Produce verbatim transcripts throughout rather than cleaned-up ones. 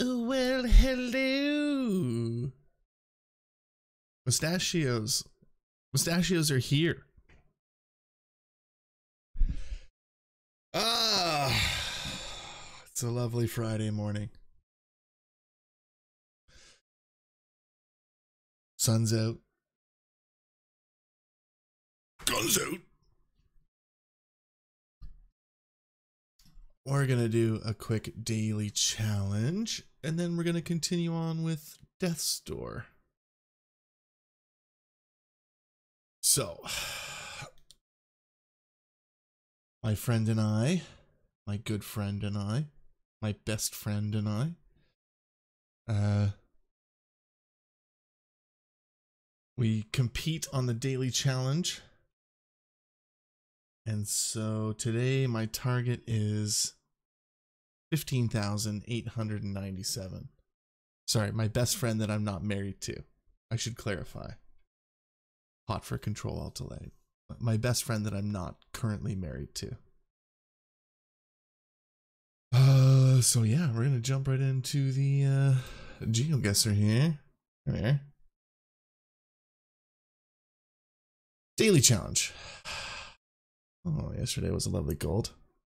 Well, hello. Mustachios. Mustachios are here. Ah, it's a lovely Friday morning. Sun's out. Guns out. We're going to do a quick daily challenge, and then we're going to continue on with Death's Door. So, my friend and I, my good friend and I, my best friend and I, uh, we compete on the daily challenge. And so today my target is fifteen thousand eight hundred ninety-seven. Sorry, my best friend that I'm not married to. I should clarify. Hot for Control Alt Delay. My best friend that I'm not currently married to. Uh, so yeah, we're gonna jump right into the uh, GeoGuessr here. There. Daily challenge. Oh, yesterday was a lovely gold.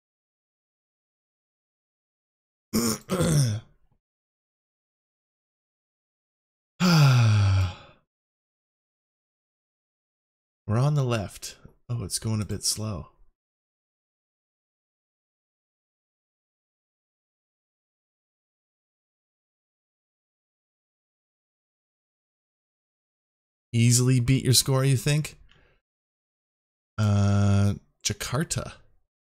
We're on the left. Oh, it's going a bit slow. Easily beat your score, you think? Uh, Jakarta.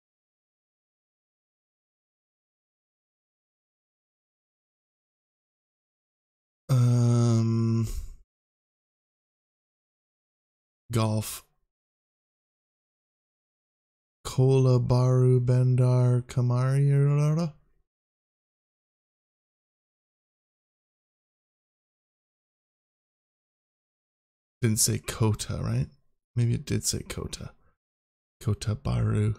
Um, golf. Kola Baru Bandar Kamari. Didn't say Kota, right? Maybe it did say Kota. Kota Baru.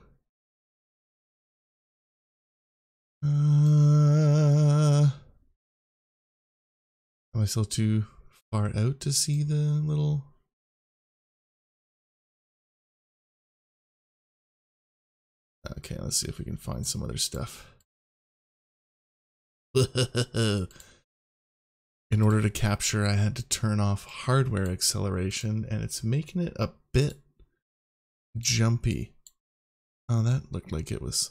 Uh, am I still too far out to see the little... Okay, let's see if we can find some other stuff. In order to capture, I had to turn off hardware acceleration, and it's making it a bit jumpy. Oh, that looked like it was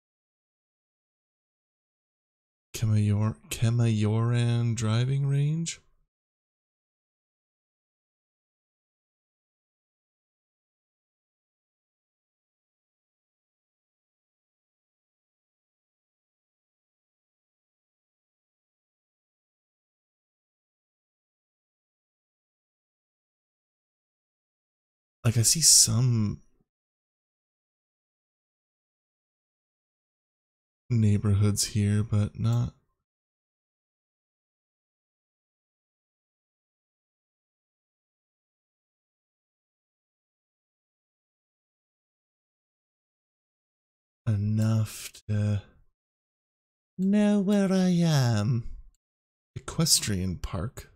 Kemayor Kemayoran driving range. Like I see some neighborhoods here, but not. Enough to know where I am. Equestrian Park.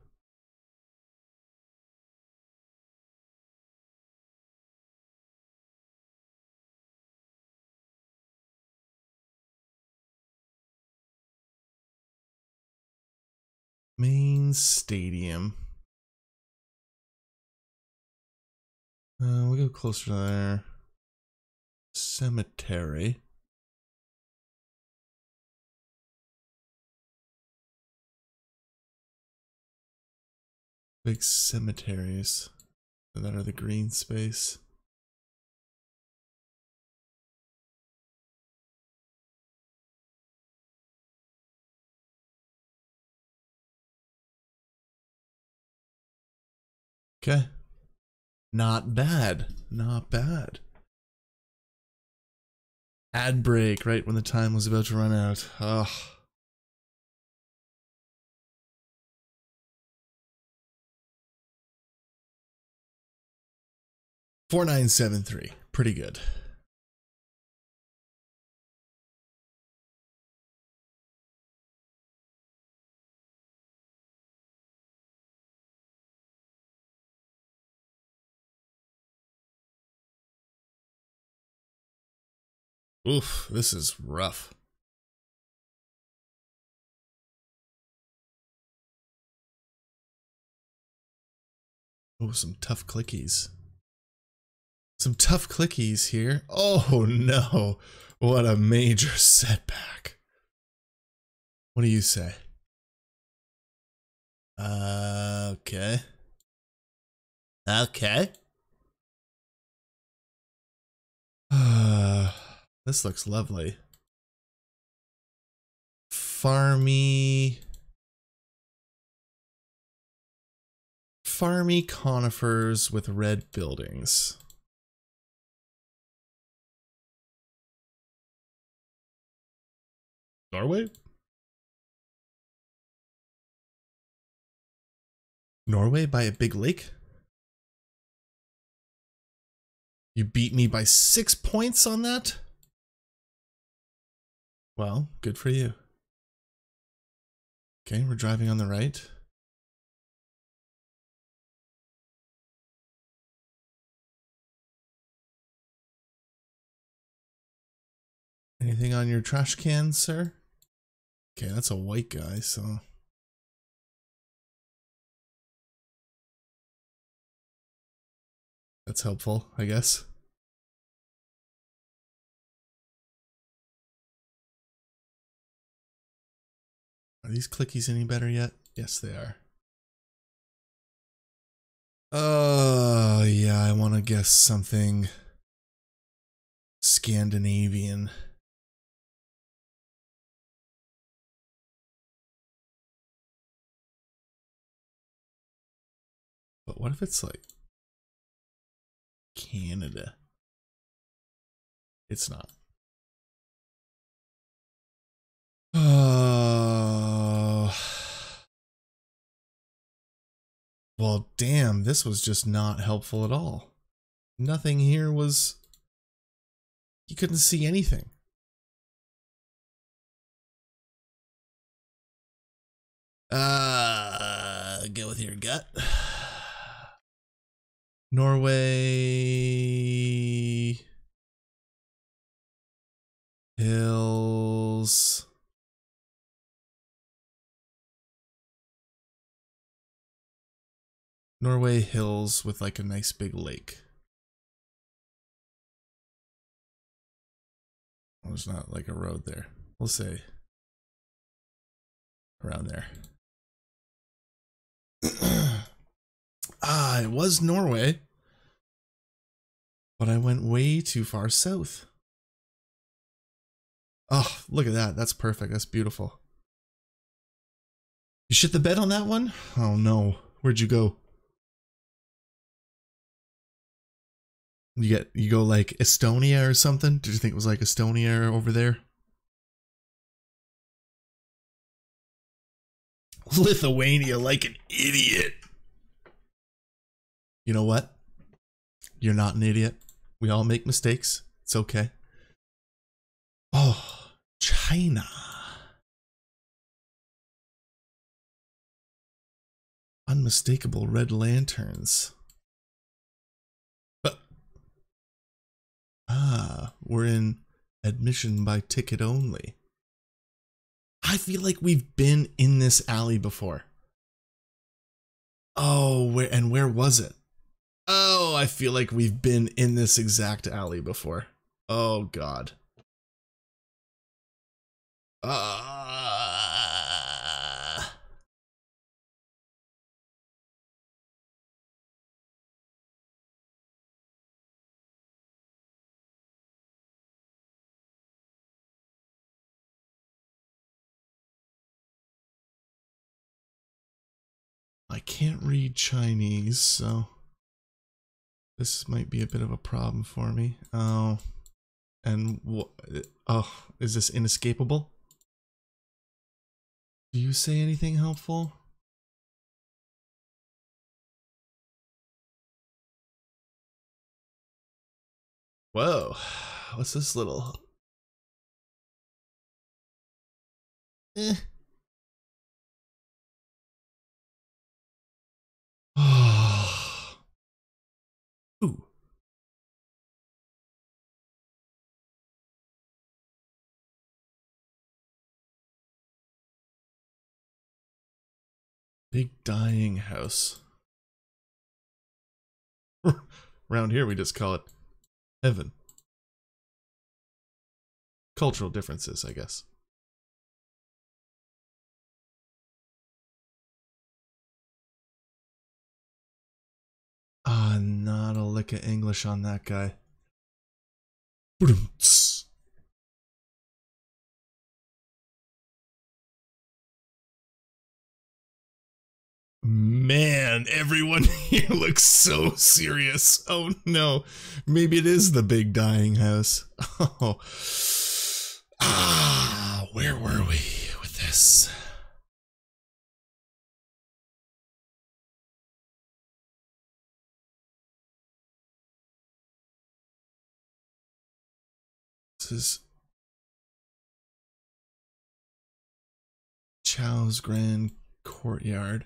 Main Stadium. Uh, we'll go closer to there. Cemetery. Big cemeteries that are the green space. Okay. Not bad. Not bad. Ad break right when the time was about to run out. Ugh. four nine seven three. Pretty good. Oof, this is rough. Oh, some tough clickies. Some tough clickies here. Oh no, what a major setback. What do you say? Uh, okay. Okay. Uh, this looks lovely. Farmy. Farmy conifers with red buildings. Norway? Norway by a big lake? You beat me by six points on that? Well, good for you. Okay, we're driving on the right. Anything on your trash can, sir? Okay, that's a white guy, so... That's helpful, I guess. Are these clickies any better yet? Yes, they are. Oh, uh, yeah, I want to guess something Scandinavian. But what if it's like Canada? It's not. Oh. Well, damn, this was just not helpful at all. Nothing here was... You couldn't see anything. Uh, go with your gut. Norway... Hills... Norway hills with like a nice big lake. Well, there's not like a road there. We'll say around there. Ah, it was Norway. But I went way too far south. Oh, look at that. That's perfect. That's beautiful. You shit the bed on that one? Oh no. Where'd you go? You get you go like Estonia or something? Did you think it was like Estonia over there? Lithuania like an idiot. You know what? You're not an idiot. We all make mistakes. It's okay. Oh, China. Unmistakable red lanterns. But ah, we're in admission by ticket only. I feel like we've been in this alley before. Oh, where and where was it? Oh, I feel like we've been in this exact alley before. Oh God. Uh, I can't read Chinese, so this might be a bit of a problem for me. Oh, and what? Oh, is this inescapable? Do you say anything helpful? Whoa, what's this little? Eh. Ooh. Big dying house. Around here we just call it heaven. Cultural differences, I guess. Ah, not a lick of English on that guy. Man, everyone here looks so serious. Oh no, maybe it is the big dying house. Oh, ah, where were we with this? This is Chow's Grand Courtyard.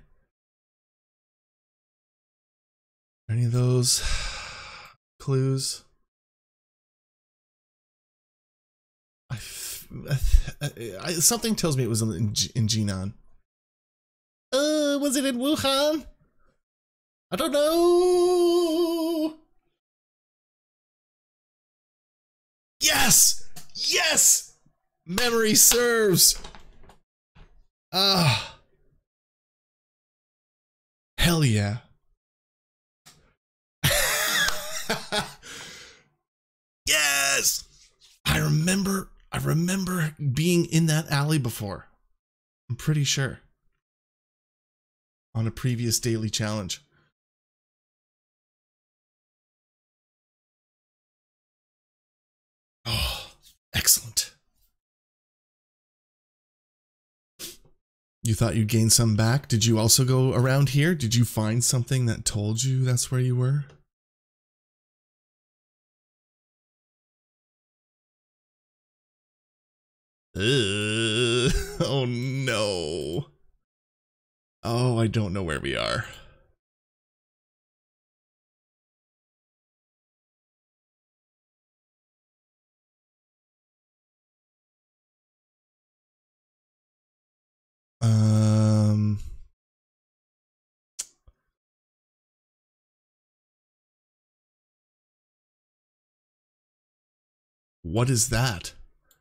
Any of those clues? I, I, I, something tells me it was in, in Jinan. Uh, was it in Wuhan? I don't know. Yes! Yes! Memory serves. Ah. Hell yeah. Yes! I remember, I remember being in that alley before. I'm pretty sure. On a previous daily challenge. Oh, excellent. You thought you'd gain some back? Did you also go around here? Did you find something that told you that's where you were? Uh, oh no. Oh, I don't know where we are. Um... What is that?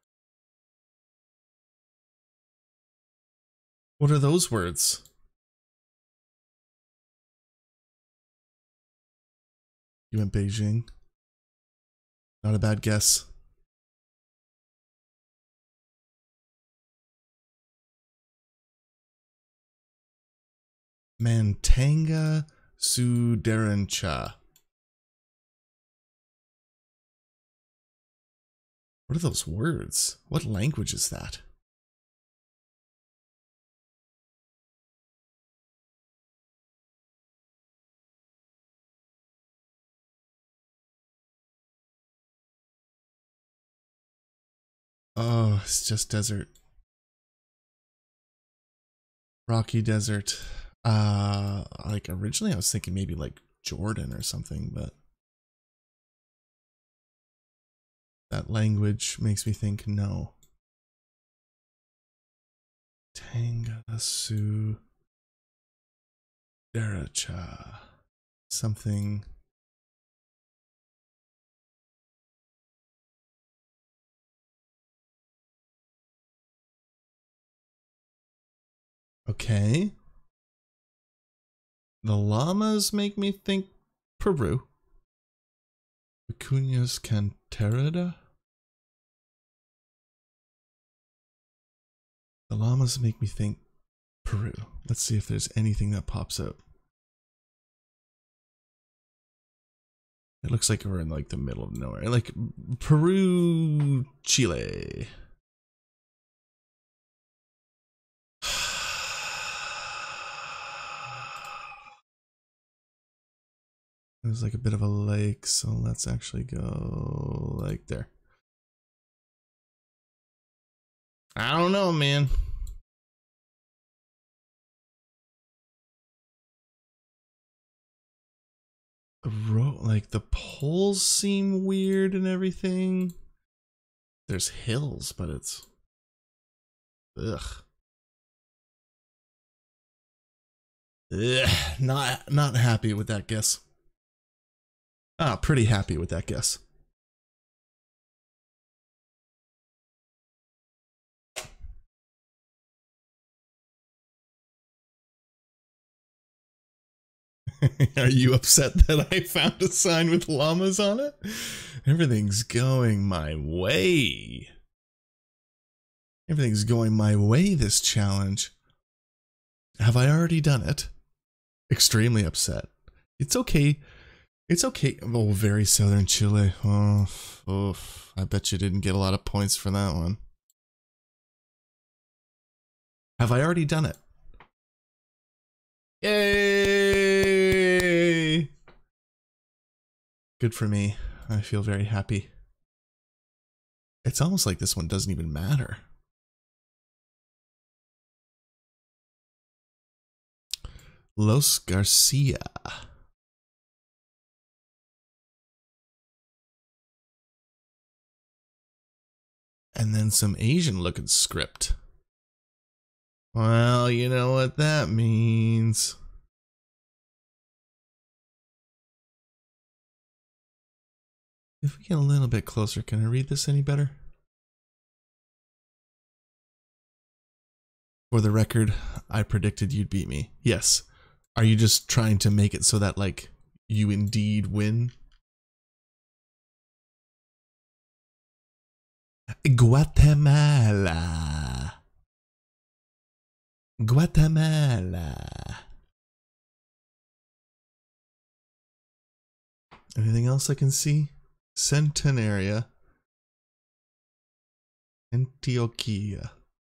What are those words? You went Beijing? Not a bad guess. Mantanga Sudarancha. What are those words? What language is that? Oh, it's just desert. Rocky desert. Uh, like originally I was thinking maybe like Jordan or something, but that language makes me think no. Tangasu Deracha. Something. Okay. The llamas make me think Peru. Vicuñas Cantarida. The llamas make me think Peru. Let's see if there's anything that pops up. It looks like we're in like the middle of nowhere. Like Peru, Chile. There's like a bit of a lake, so let's actually go like there. I don't know, man. The road, like the poles seem weird and everything. There's hills, but it's ugh. Ugh, not not happy with that guess. Ah, pretty happy with that guess. Are you upset that I found a sign with llamas on it? Everything's going my way. Everything's going my way this challenge. Have I already done it? Extremely upset. It's okay. It's okay. Oh, very southern Chile. Oh, oh, I bet you didn't get a lot of points for that one. Have I already done it? Yay! Good for me. I feel very happy. It's almost like this one doesn't even matter. Los Garcia. And then some Asian looking script. Well, you know what that means. If we get a little bit closer, can I read this any better? For the record, I predicted you'd beat me. Yes. Are you just trying to make it so that, like, you indeed win? Guatemala. Guatemala. Anything else I can see? Centenaria. Antioquia.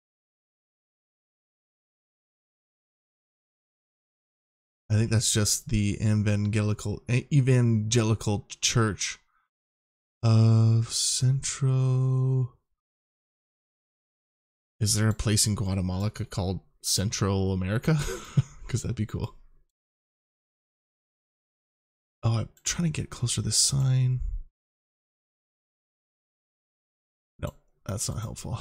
I think that's just the evangelical evangelical church of Centro. Is there a place in Guatemala called Central America? Because that'd be cool. Oh, I'm trying to get closer to this sign. No, that's not helpful.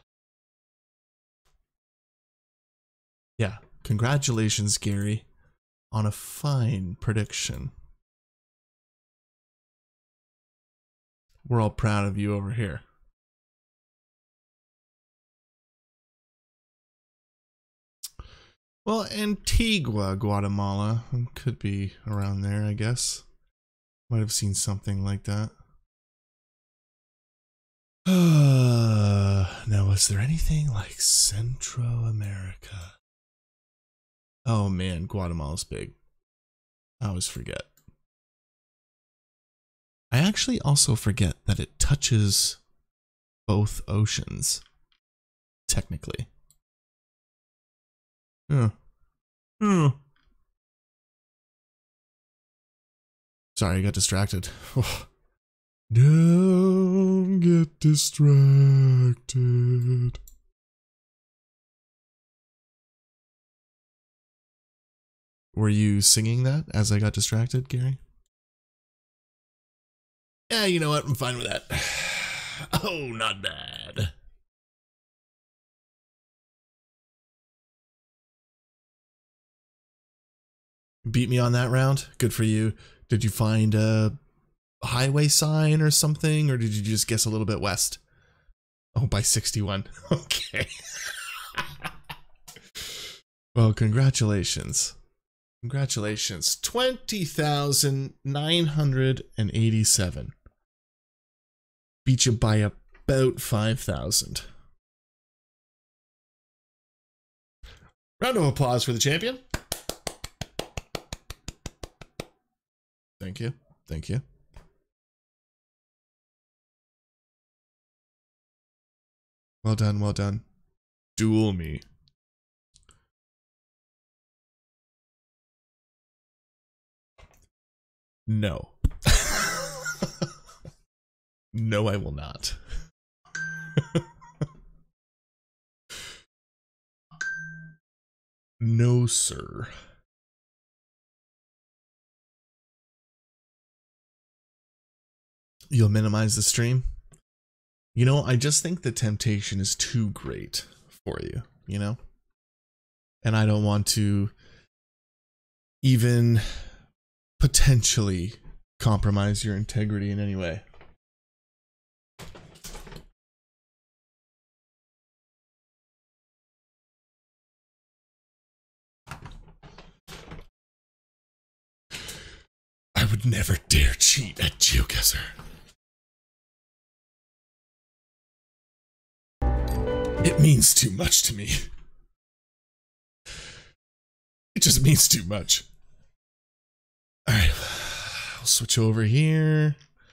Yeah, congratulations, Gary, on a fine prediction. We're all proud of you over here. Well, Antigua, Guatemala could be around there, I guess. Might have seen something like that. Uh, now, is there anything like Central America? Oh man, Guatemala's big. I always forget. I actually also forget that it touches both oceans, technically. Yeah. Hmm. Sorry, I got distracted. Don't get distracted. Were you singing that as I got distracted, Gary? Yeah, you know what? I'm fine with that. Oh, not bad. Beat me on that round. Good for you. Did you find a highway sign or something, or did you just guess a little bit west? Oh, by sixty-one. Okay. Well, congratulations. Congratulations. twenty thousand nine hundred eighty-seven. Beat you by about five thousand. Round of applause for the champion. Thank you. Thank you. Well done, well done. Duel me. No. No, I will not. No, sir. You'll minimize the stream? You know, I just think the temptation is too great for you, you know? And I don't want to even potentially compromise your integrity in any way. I would never dare cheat at GeoGuessr. It means too much to me. It just means too much. Alright, I'll switch over here.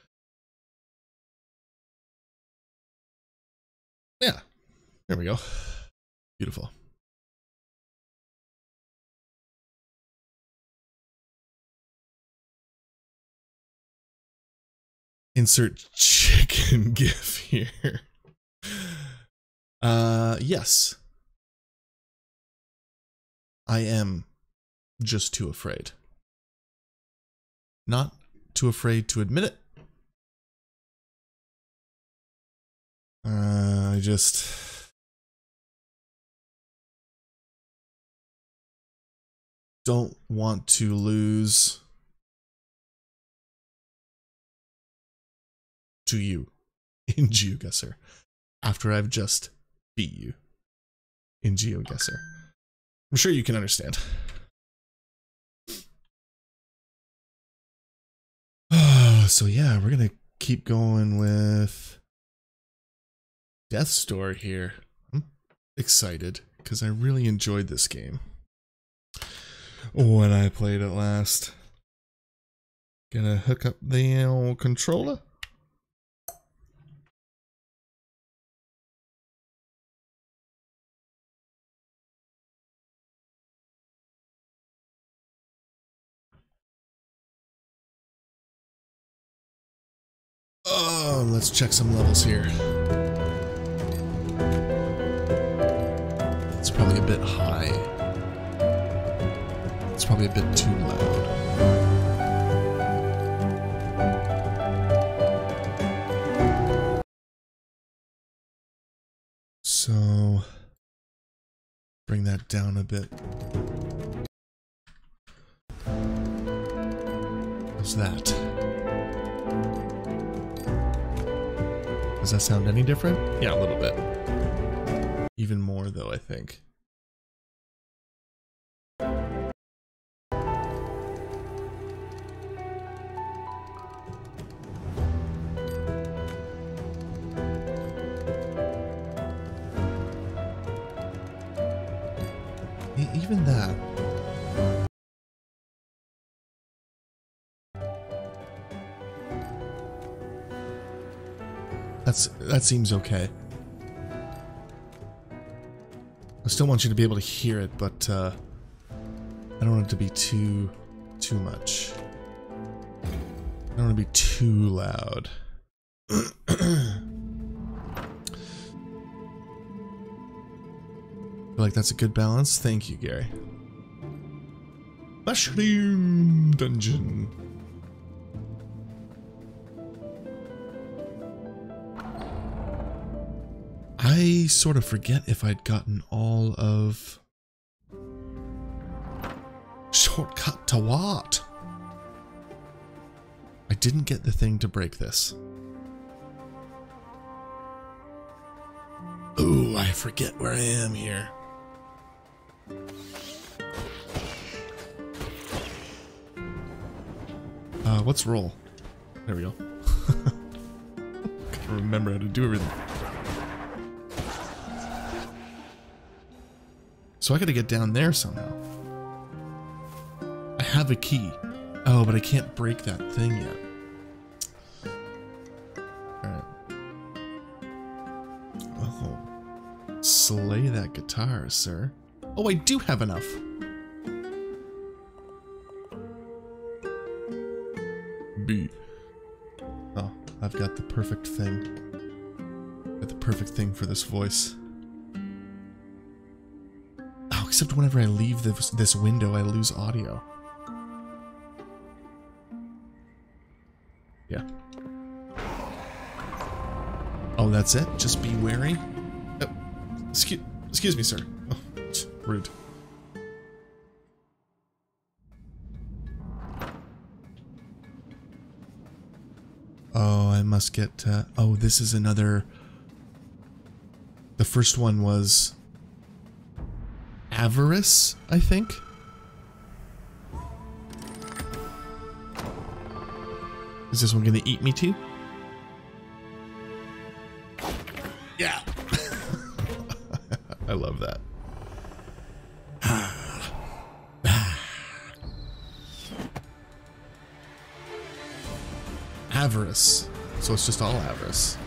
Yeah, there we go. Beautiful. Insert chicken gif here. Uh, yes. I am just too afraid. Not too afraid to admit it. Uh, I just don't want to lose to you in GeoGuessr after I've just beat you in GeoGuessr. I'm sure you can understand. Oh, so yeah, we're gonna keep going with Death's Door here. I'm excited because I really enjoyed this game when I played it last. Gonna hook up the old controller. Oh, let's check some levels here. It's probably a bit high. It's probably a bit too loud. So, bring that down a bit. How's that? Does that sound any different? Yeah, a little bit. Even more though, I think. E- even that. That's, that seems okay. I still want you to be able to hear it, but uh, I don't want it to be too, too much. I don't want to be too loud. I feel like that's a good balance. Thank you, Gary. Mushroom Dungeon. I sort of forget if I'd gotten all of... Shortcut to what? I didn't get the thing to break this. Ooh, I forget where I am here. Uh, what's roll? There we go. Gotta remember how to do everything. So I gotta get down there somehow. I have a key. Oh, but I can't break that thing yet. Alright. Oh. Slay that guitar, sir. Oh, I do have enough. B. Oh, I've got the perfect thing. Got the perfect thing for this voice. Oh, except whenever I leave this, this window, I lose audio. Yeah. Oh, that's it? Just be wary? Oh, excuse, excuse me, sir. Oh, rude. Oh, I must get... Uh, oh, this is another... The first one was... Avarice, I think? Is this one gonna eat me too? Yeah! I love that. Avarice. So it's just all avarice.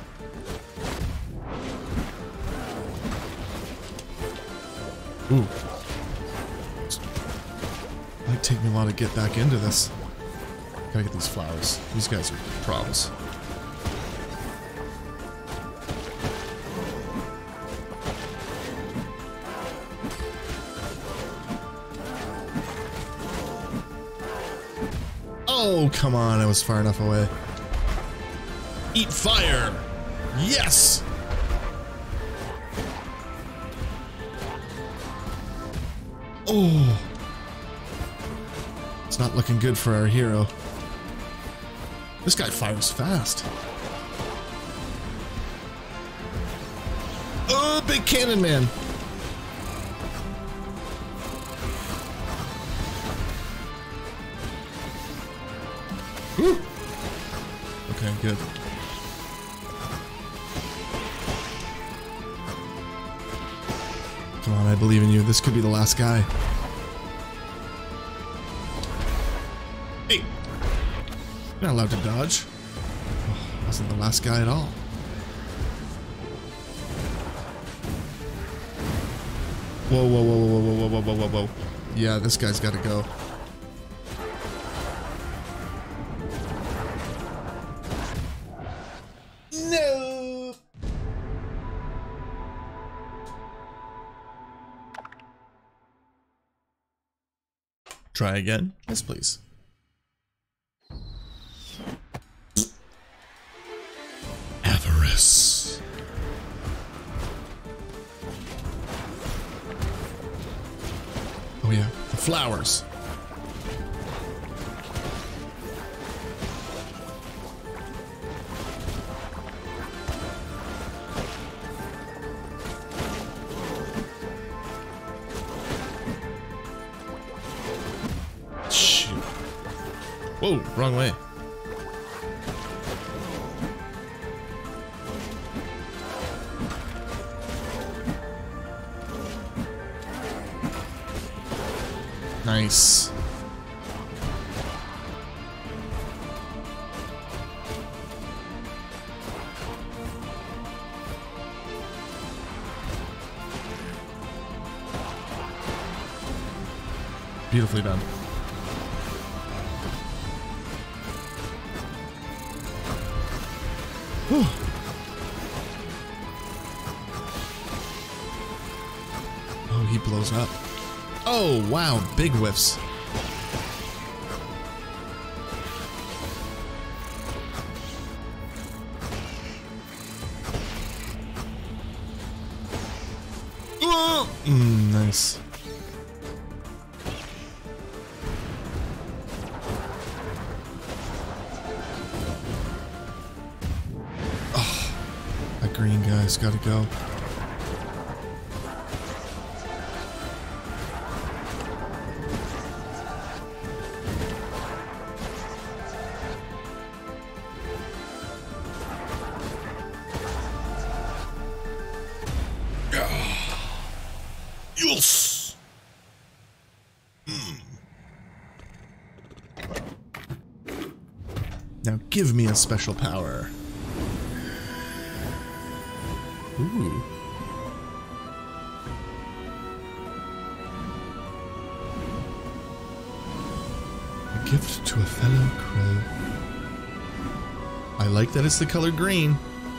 Ooh. It might take me a while to get back into this. Gotta get these flowers. These guys are problems. Oh, come on. I was far enough away. Eat fire! Yes! Oh! It's not looking good for our hero. This guy fires fast. Oh, big cannon man! Woo! Okay, good. Come on, I believe in you. This could be the last guy. Hey! You're not allowed to dodge. Oh, wasn't the last guy at all. Whoa, whoa, whoa, whoa, whoa, whoa, whoa, whoa, whoa. Yeah, this guy's gotta go. No! Try again? Yes, please. Avarice. Oh yeah, the flowers. Shoot. Whoa, wrong way. Nice. Beautifully done. Whew. Oh, he blows up. Oh, wow, big whiffs. Mm, nice. Oh, that green guy's gotta go. Yes. Mm. Now give me a special power. Ooh. A gift to a fellow crow. I like that it's the color green.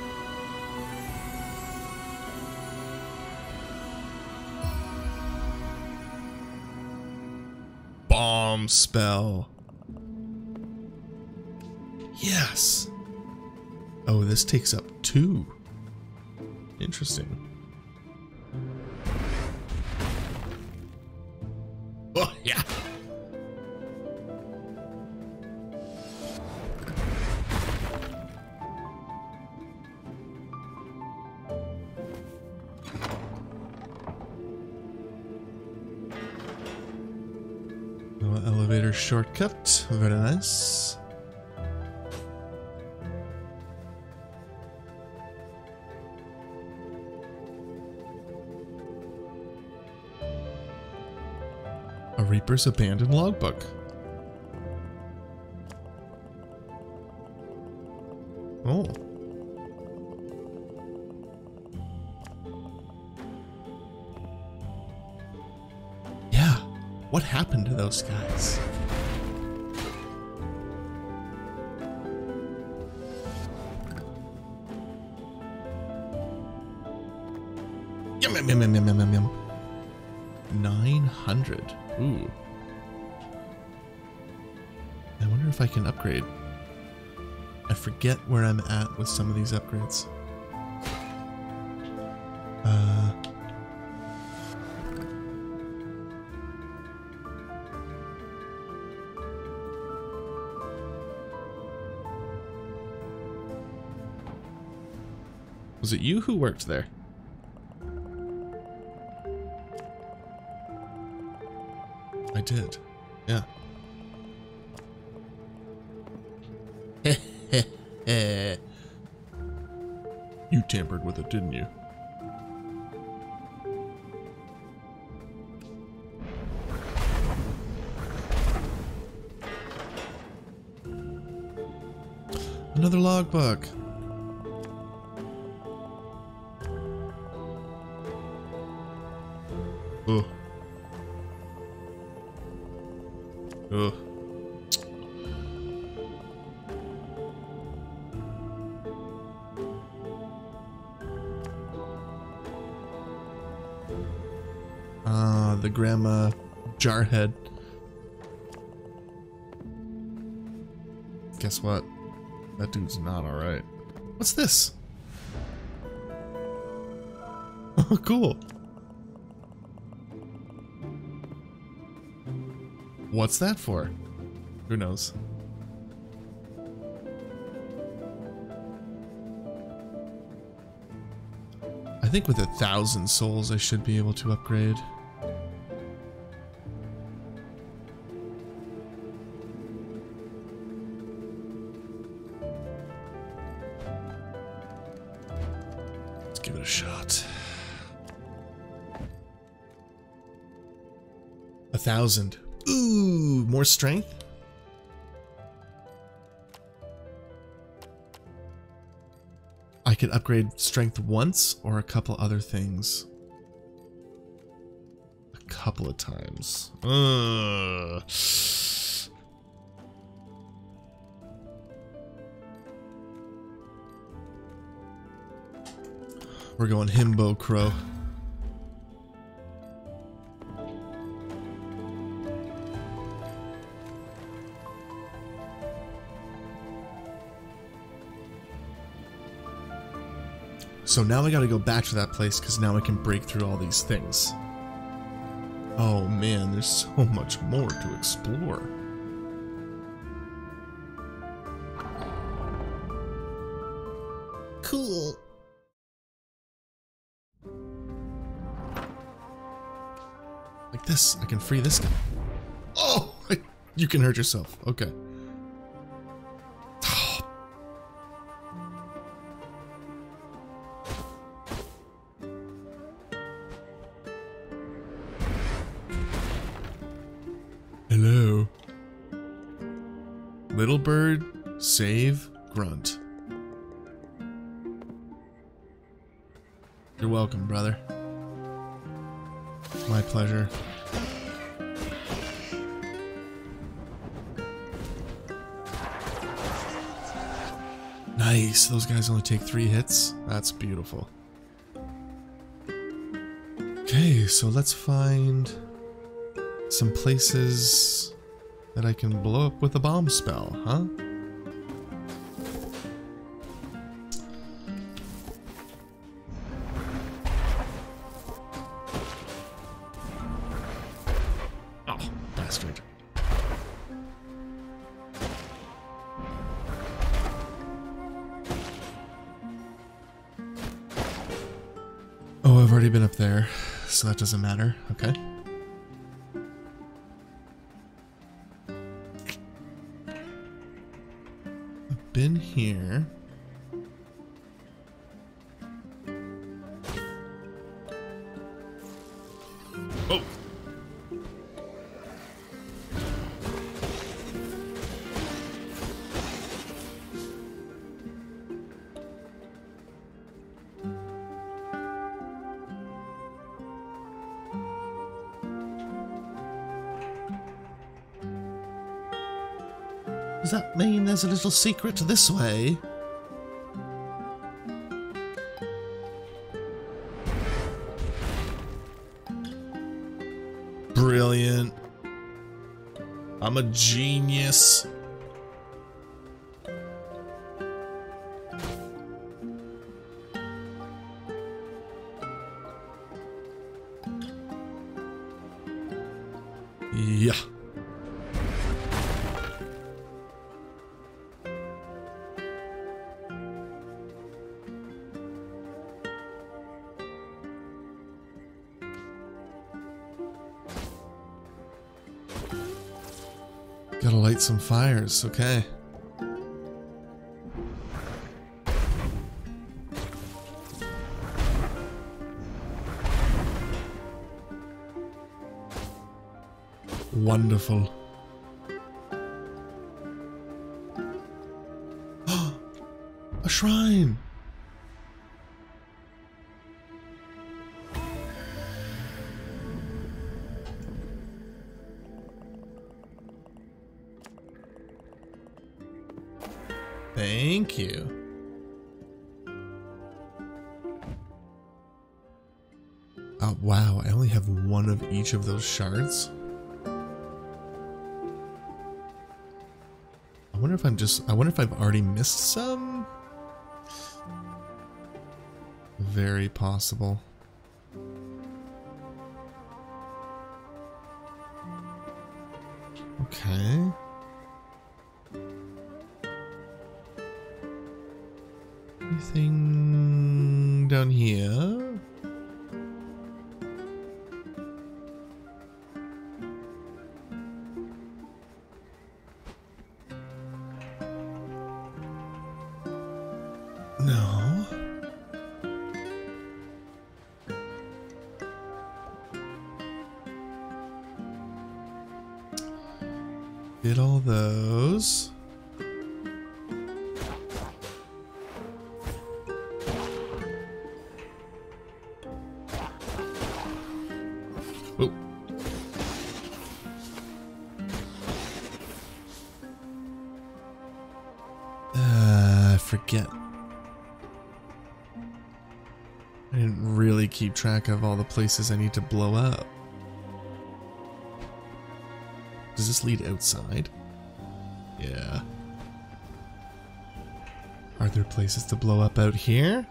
Bomb spell. Yes. Oh, this takes up two. Interesting. Oh, yeah. Better shortcut. Very nice. A Reaper's abandoned logbook. Oh. Yeah. What happened to those guys? Yum, yum, yum, yum, yum, yum, yum. nine hundred. Ooh. I wonder if I can upgrade. I forget where I'm at with some of these upgrades. Uh... Was it you who worked there? I did. Yeah. You tampered with it, didn't you? Another logbook. Oh. Oh. Ah, the grandma jarhead. Guess what? That dude's not alright. What's this? Oh, cool. What's that for? Who knows? I think with a thousand souls I should be able to upgrade. Let's give it a shot. A thousand. Ooh, more strength? I could upgrade strength once or a couple other things. A couple of times. Ugh. We're going Himbo Crow. So now I gotta go back to that place because now I can break through all these things. Oh man, there's so much more to explore. Cool. Like this, I can free this guy. Oh, you can hurt yourself. Okay. Hello. Little bird, save, grunt. You're welcome, brother. My pleasure. Nice. Those guys only take three hits. That's beautiful. Okay, so let's find some places that I can blow up with a bomb spell, huh? Oh, bastard. Oh, I've already been up there, so that doesn't matter. Okay. here. Oh! Does that mean there's a little secret this way? Brilliant. I'm a genius. Yeah. Gotta light some fires, okay. Wonderful. A shrine! Thank you. Oh, wow. I only have one of each of those shards. I wonder if I'm just... I wonder if I've already missed some? Very possible. Okay. Anything down here? No. Did all those. Oh. Uh, I forget. I didn't really keep track of all the places I need to blow up. Does this lead outside? Yeah. Are there places to blow up out here?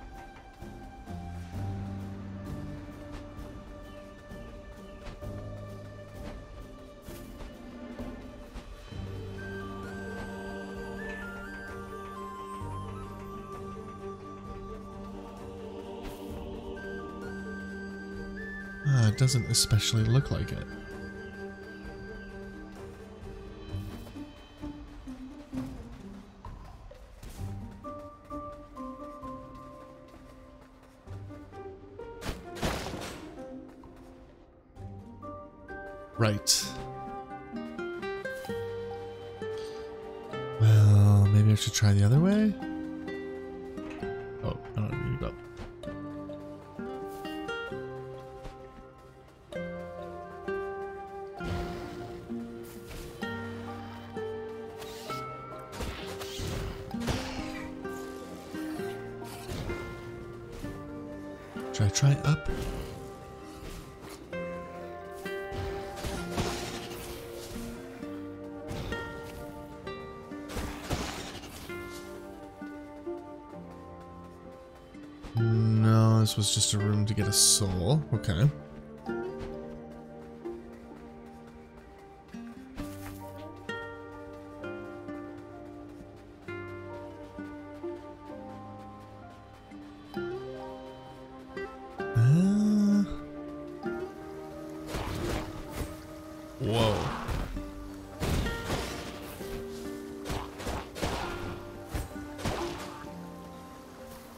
Uh, it doesn't especially look like it. Right. Well, maybe I should try the other way? Oh, I don't need to go. Should I try up? No, this was just a room to get a soul. Okay. Uh, whoa.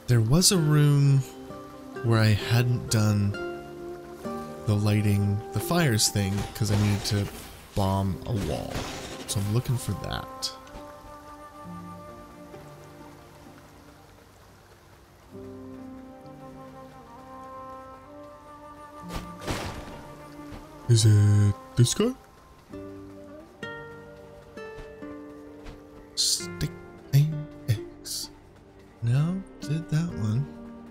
There was a room where I hadn't done the lighting the fires thing because I needed to bomb a wall. So I'm looking for that. Is it this guy? Stick and eggs. No, did that one.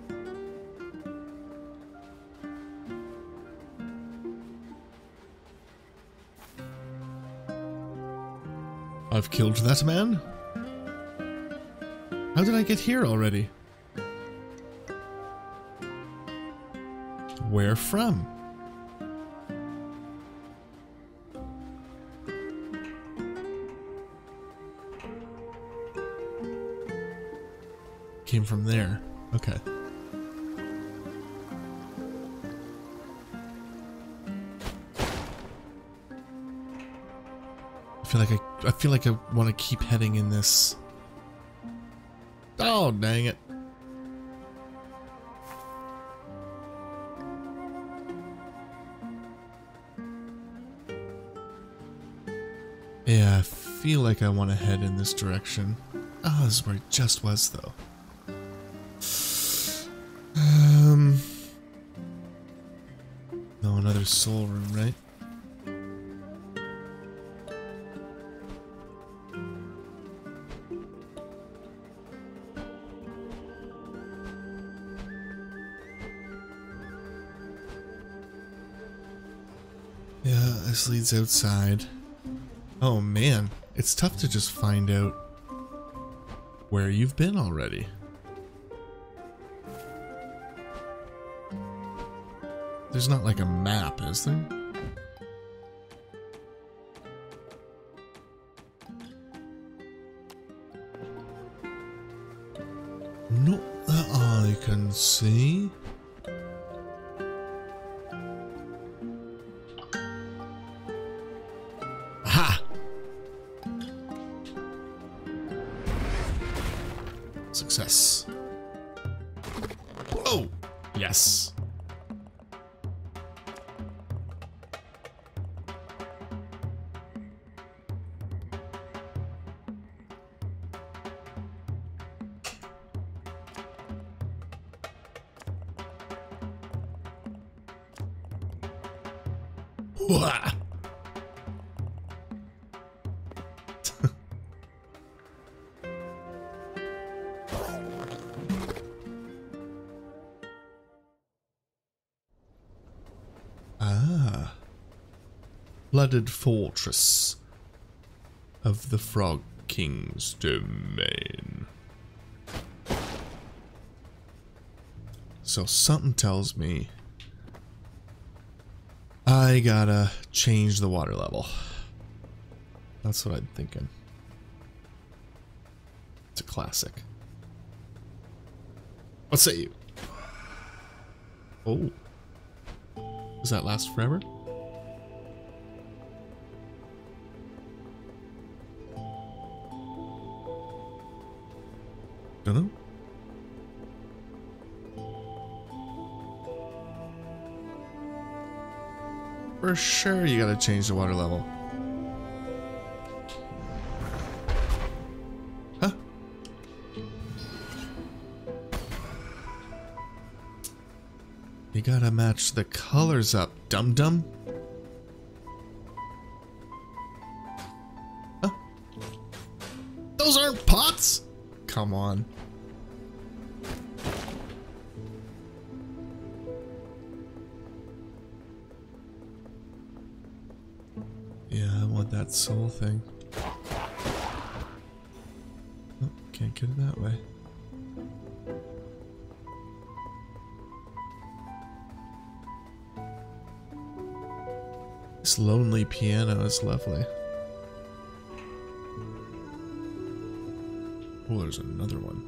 I've killed that man. How did I get here already? Where from? Came from there. Okay. I feel like I I feel like I want to keep heading in this. Oh, dang it. Yeah, I feel like I want to head in this direction. Oh, this is where it just was, though. Um, no, another soul room, right? Yeah, this leads outside. Oh man, it's tough to just find out where you've been already. There's not like a map, is there? Not that I can see. Aha! Success. Oh! Yes. Wah! Ah. Flooded fortress of the Frog King's domain. So something tells me I gotta change the water level. That's what I'm thinking. It's a classic. What say you? Oh. Does that last forever? Dunno. For sure you gotta change the water level. Huh? You gotta match the colors up, dum-dum. Huh? Those aren't pots? Come on. Yeah, I want that soul thing. Oh, can't get it that way. This lonely piano is lovely. Oh, there's another one.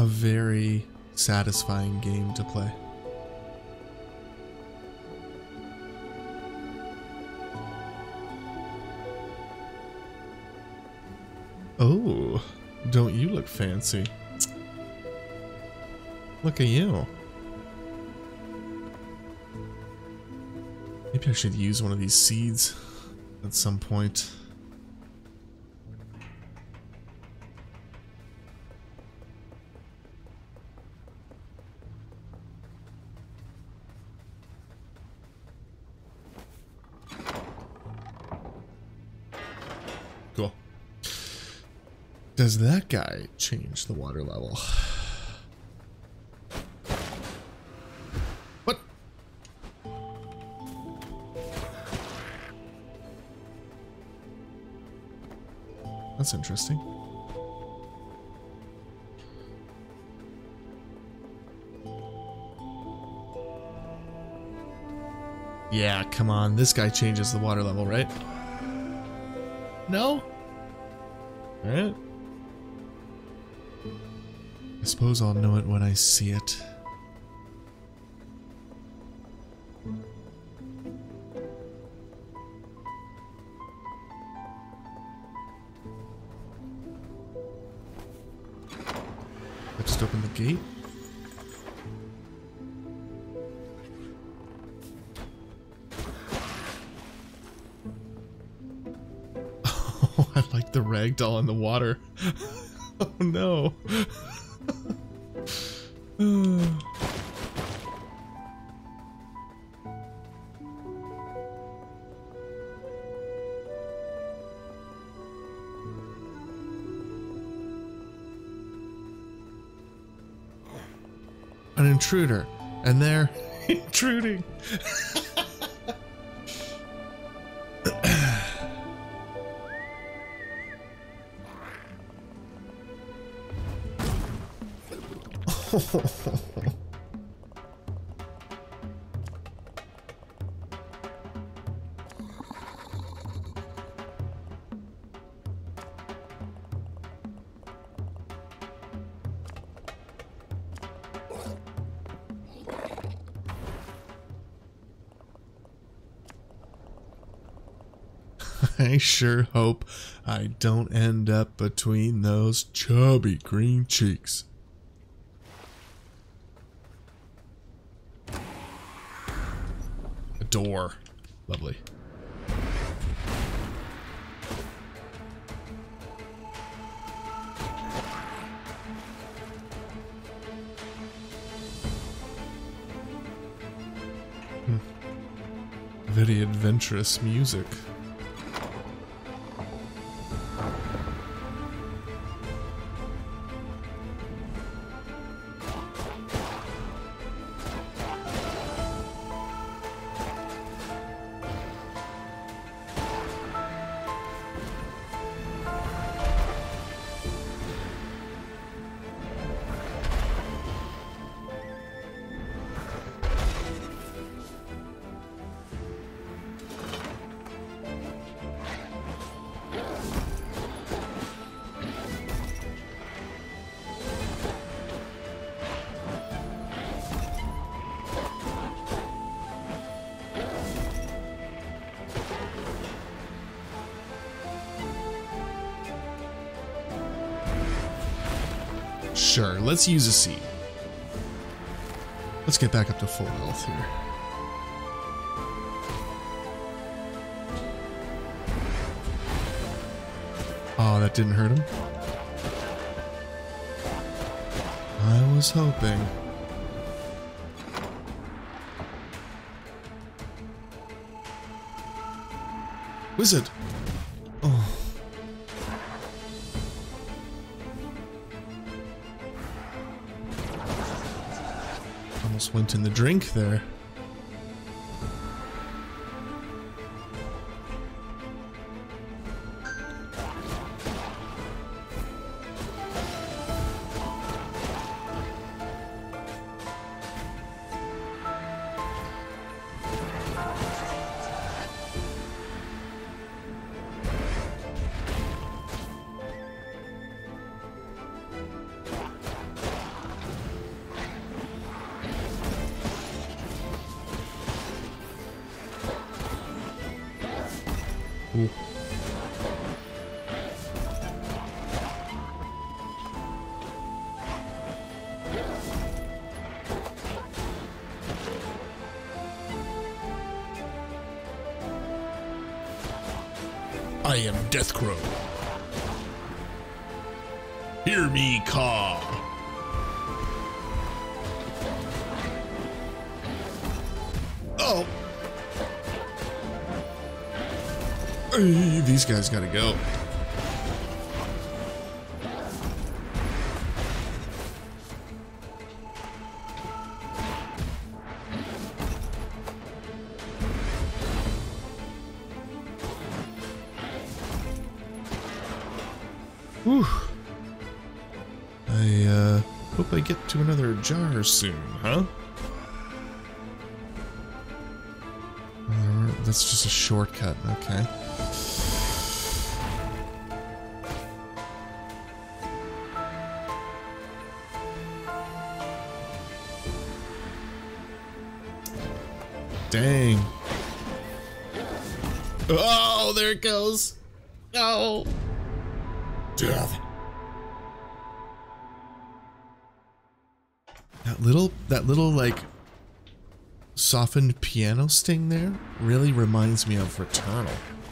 a very satisfying game to play. Oh, don't you look fancy? Look at you. Maybe I should use one of these seeds at some point. Cool. Does that guy change the water level? What? That's interesting. Yeah, come on. This guy changes the water level, right? No? Alright. I suppose I'll know it when I see it. I just opened the gate. Oh, I like the ragdoll in the water. Oh no. An intruder, and they're intruding. I sure hope I don't end up between those chubby green cheeks. A door. Lovely. Hmm. Very adventurous music. Sure, let's use a seed. Let's get back up to full health here. Oh, that didn't hurt him. I was hoping. Wizard! Oh. Almost went in the drink there. Ooh. I am Deathcrow. Hear me caw. Oh. Hey, these guys gotta go. Whew. I uh, hope I get to another jar soon, huh? Uh, that's just a shortcut, okay. Dang. Oh, there it goes. No. Death. That little, that little like softened piano sting there really reminds me of Returnal.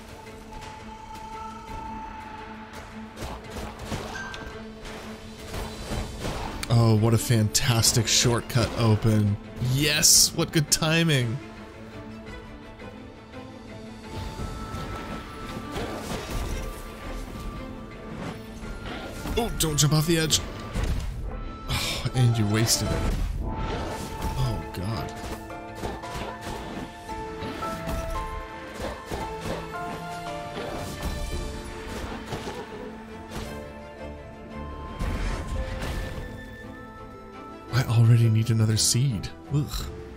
Oh, what a fantastic shortcut open. Yes, what good timing. Oh, don't jump off the edge. Oh, and you wasted it. Oh, God. I already need another seed. Ugh.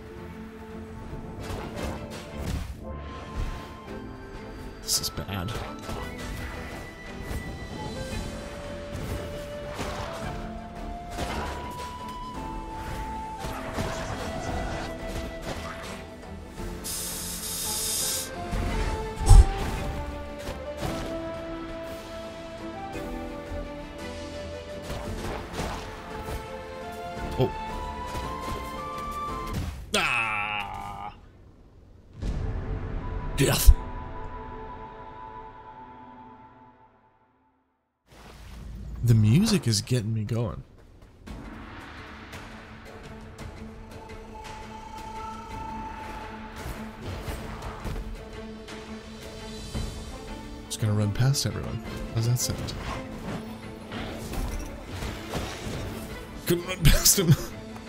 This is bad. Oh. Ah. Death. The music is getting me going. Just gonna run past everyone. How's that sound? Couldn't run past him.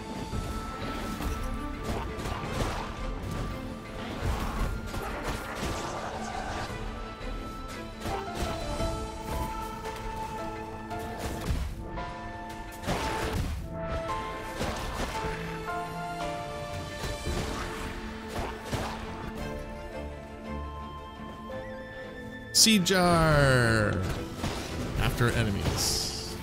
Seed jar after enemies.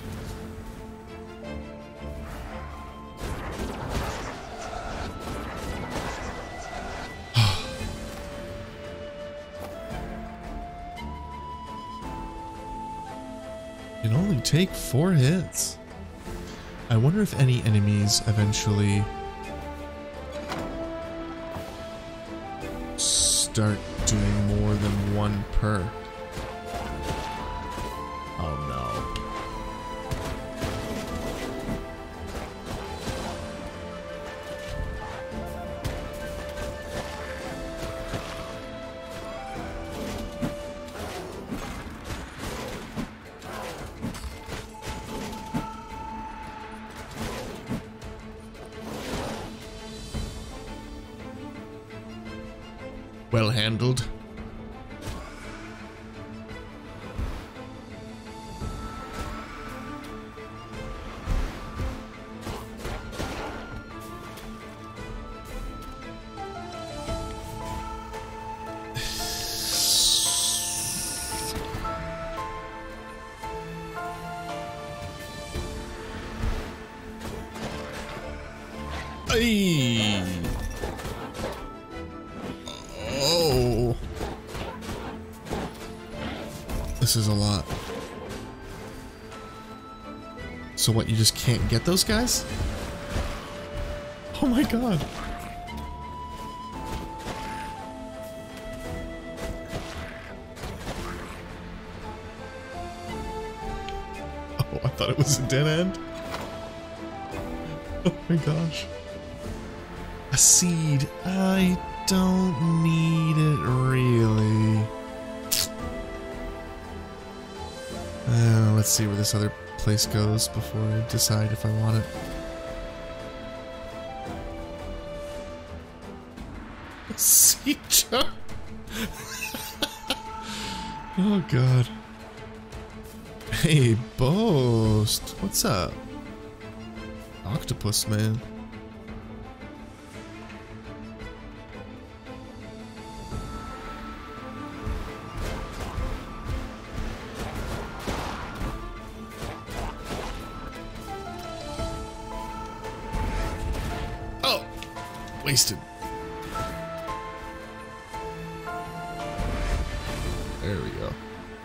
Can only take four hits. I wonder if any enemies eventually start doing more than one per. Oh no. Well handled. Ay. Oh. This is a lot. So what, you just can't get those guys? Oh my god. Oh, I thought it was a dead end. Oh my gosh. A seed. I don't need it really. Uh, let's see where this other place goes before I decide if I want it. Seed jar. Oh god. Hey, Boast. What's up? Octopus man. Oh! Wasted. There we go.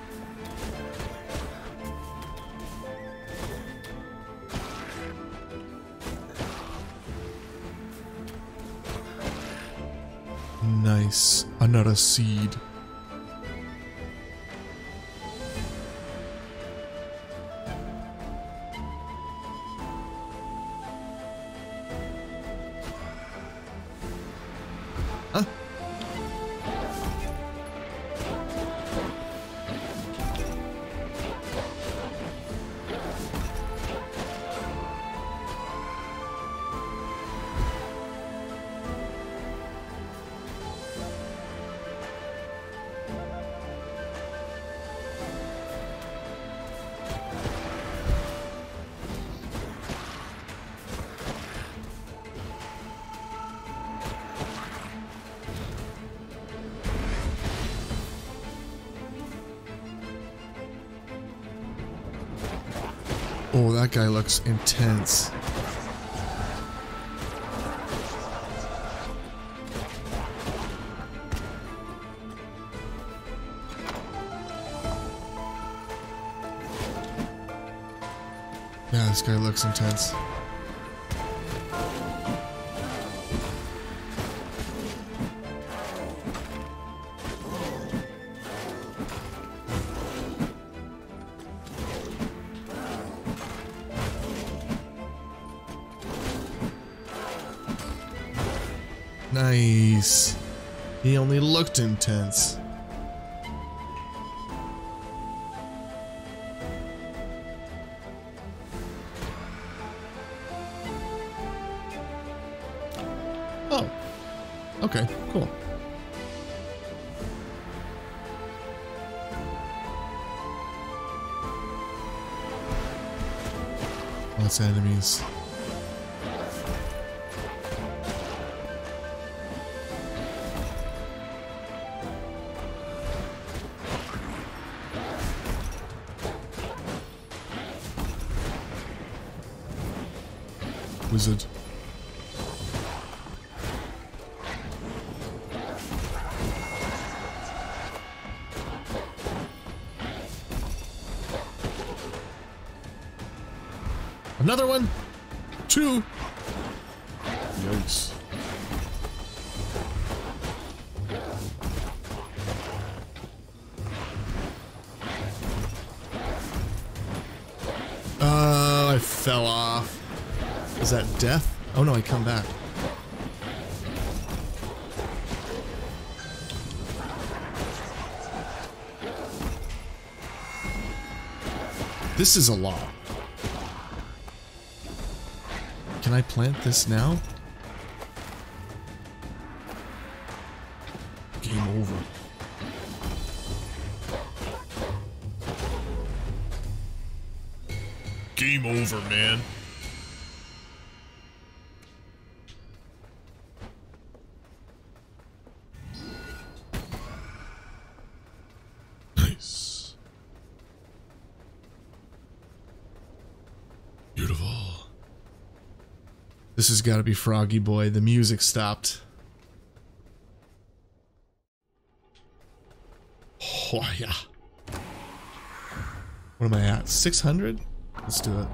Nice. Another seed. Huh? Oh, that guy looks intense. Yeah, this guy looks intense. Nice. He only looked intense. Oh. Okay, cool. Lots of enemies. Wizard. Another one. Two. Yikes. Uh, I fell off. Is that death? Oh no, I come back. This is a lot. Can I plant this now? Game over. Game over, man. Nice. Beautiful. This has got to be Froggy Boy. The music stopped. Oh, yeah. What am I at? six hundred? Let's do it.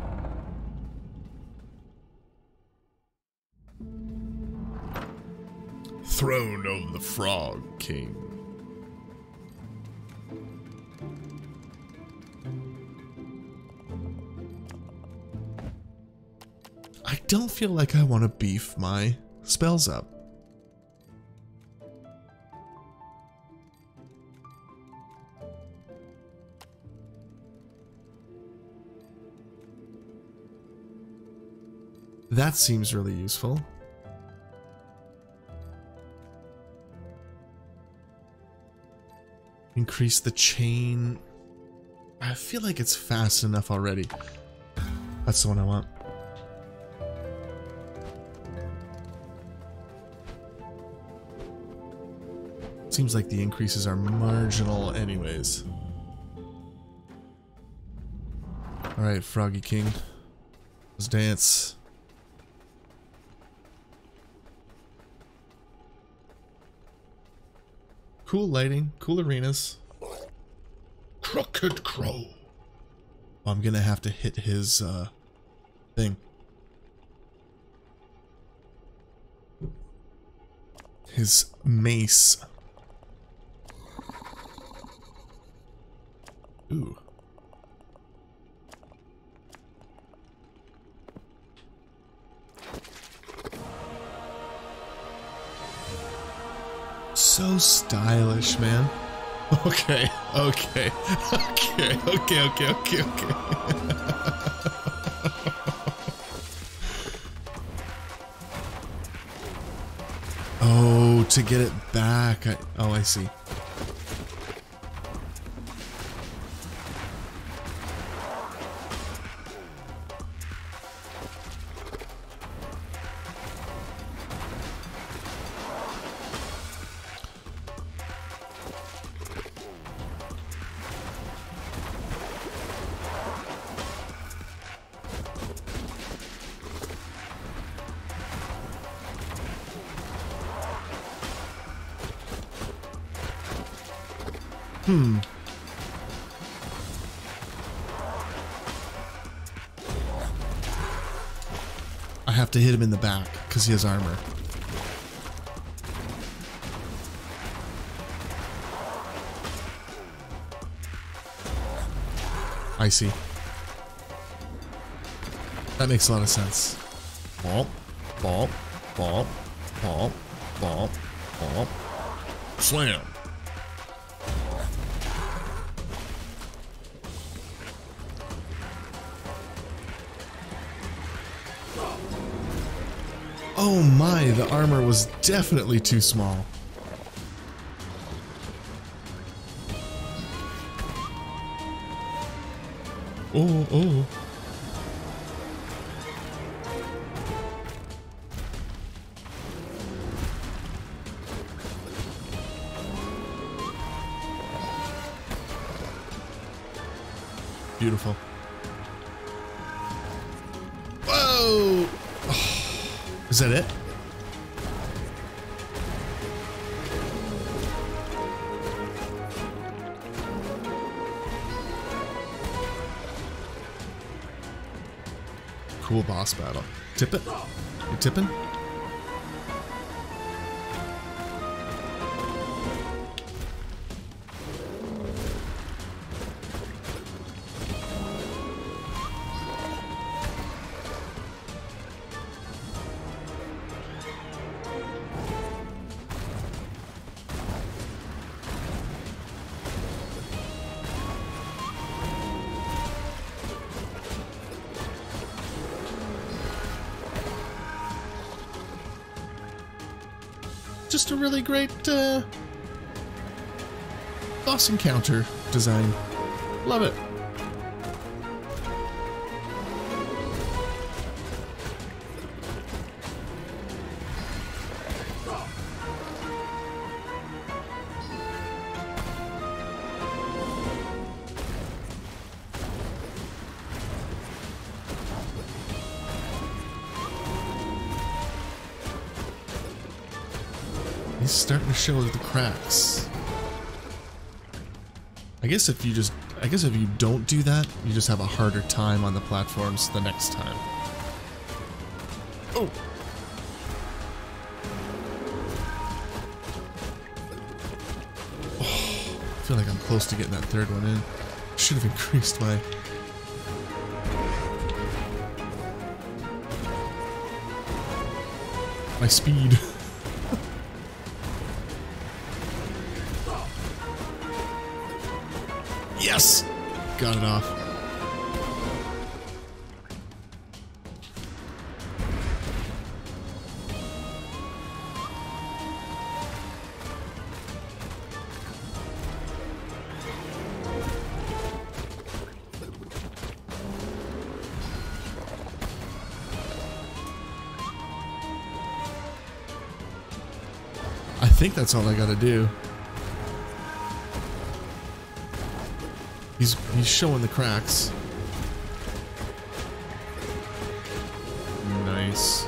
Throne of the Frog King. I don't feel like I want to beef my spells up. That seems really useful. Increase the chain. I feel like it's fast enough already. That's the one I want. Seems like the increases are marginal anyways. Alright, Froggy King. Let's dance. Cool lighting, cool arenas. Crooked Crow. Oh, I'm gonna have to hit his uh, thing. His mace. Ooh. So stylish, man. Okay, okay, okay, okay, okay, okay, okay. Oh, to get it back. I, oh, I see. Hmm. I have to hit him in the back because he has armor. I see. That makes a lot of sense. Ball, ball, ball, ball, ball, ball. Slam. Oh my, the armor was definitely too small. Oh, oh. Beautiful. Whoa! Is that it? Cool boss battle. Tip it? You tipping? Just a really great uh, boss encounter design. Love it. He's starting to show the cracks. I I guess if you just, I guess if you don't do that, you just have a harder time on the platforms the next time. Oh! Oh, I feel like I'm close to getting that third one in. Should have increased my... my speed. Yes! Got it off. I think that's all I gotta do. He's he's showing the cracks. Nice.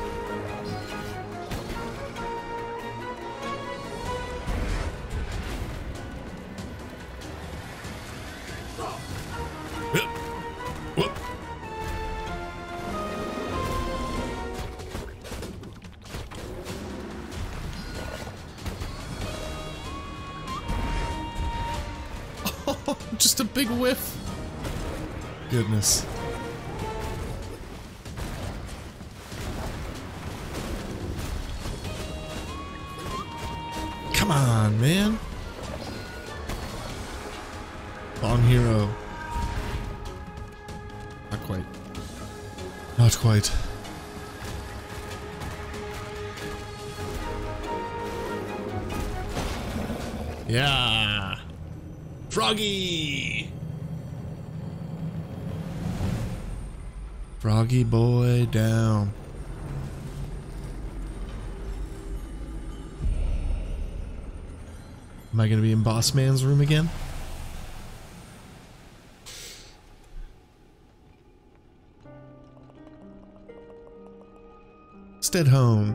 Whoop. Oh, just a big whiff. Goodness. Come on, man. Bomb hero. Not quite. Not quite. Yeah. Froggy. Froggy boy down. Am I gonna be in Boss Man's room again? Stedhome.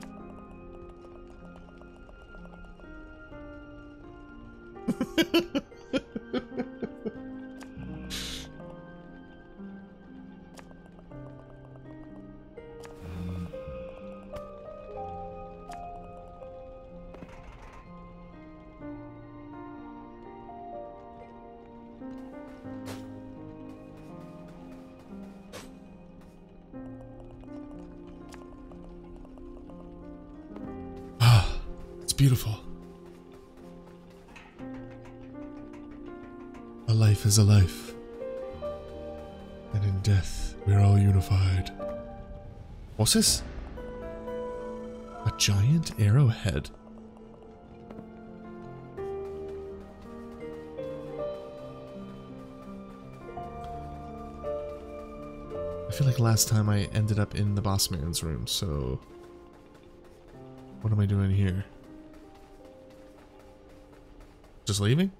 Beautiful. A life is a life, and in death we're all unified. What's this? A giant arrowhead. I feel like last time I ended up in the boss man's room, so what am I doing here? Just leaving?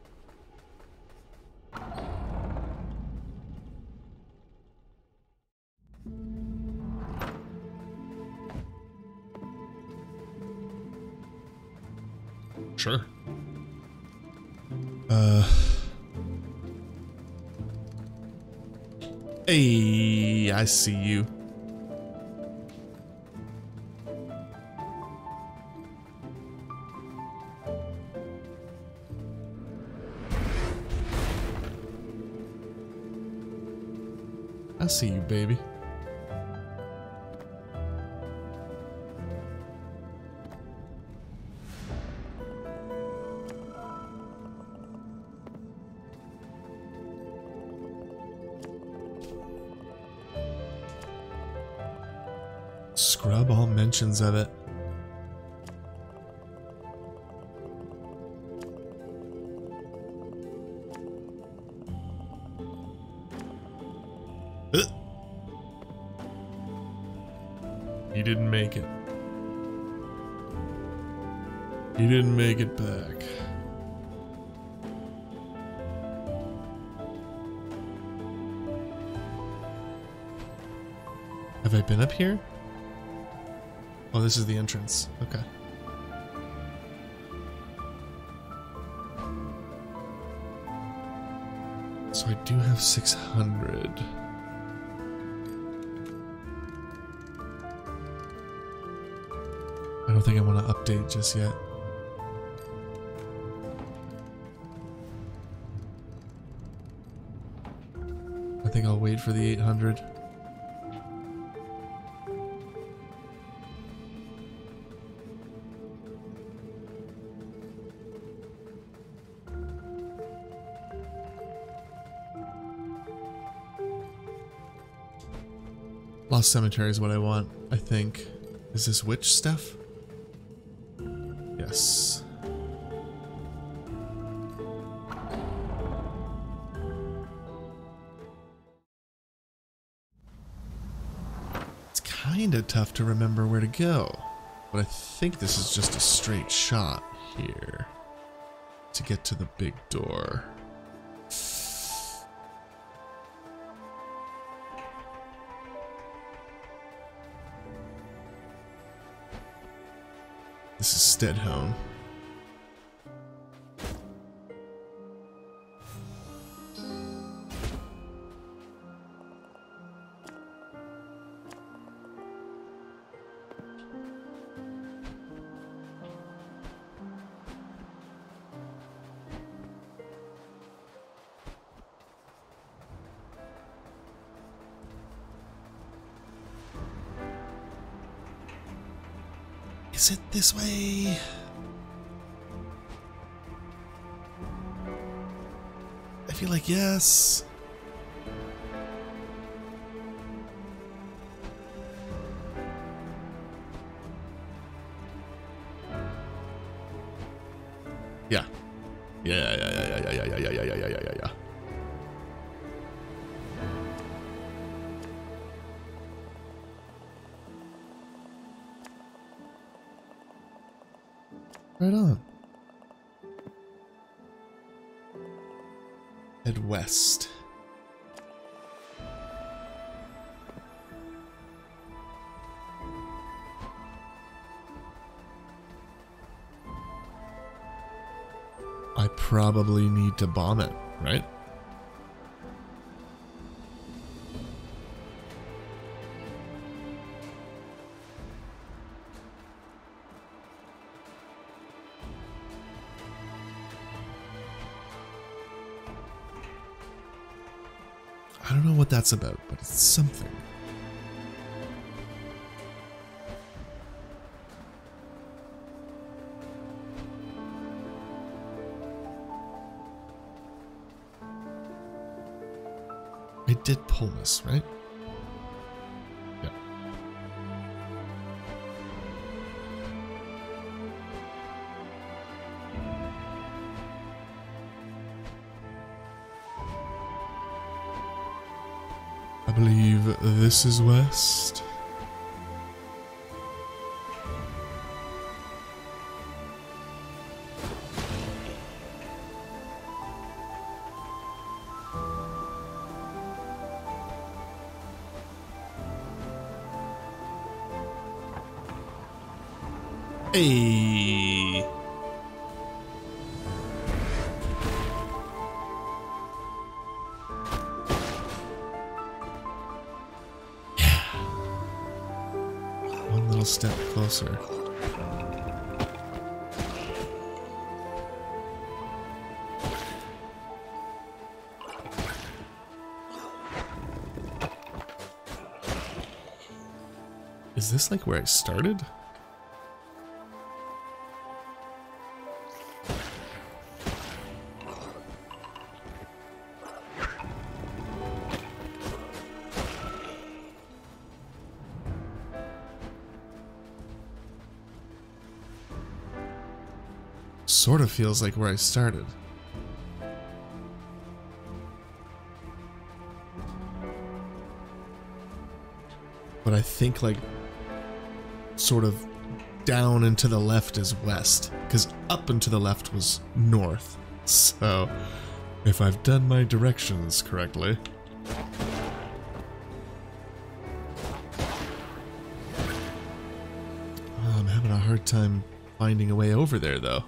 Sure. Uh. Hey, I see you. I see you, baby. Scrub all mentions of it. He didn't make it. He didn't make it back. Have I been up here? Oh, this is the entrance. Okay. So I do have six hundred. I don't think I want to update just yet. I think I'll wait for the eight hundred. Lost Cemetery is what I want, I think. Is this witch stuff? Yes. It's kind of tough to remember where to go, but I think this is just a straight shot here to get to the big door. This is Stedhone. Is it this way? I feel like yes. Yeah. Yeah, yeah, yeah, yeah, yeah, yeah, yeah, yeah, yeah, yeah, yeah, yeah. Right on. Head west. I probably need to bomb it, right? I don't know what that's about, but it's something. I did pull this, right? Yeah. I believe this is west. Hey. One little step closer. Is this like where I started? Sort of feels like where I started. But I think like sort of down and to the left is west, because up and to the left was north. So if I've done my directions correctly. Oh, I'm having a hard time finding a way over there though.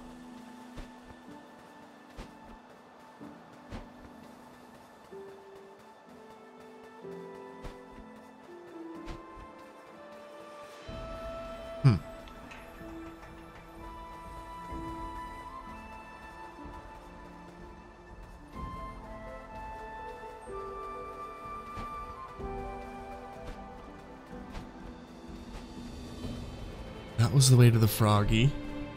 that was the way to the Froggy.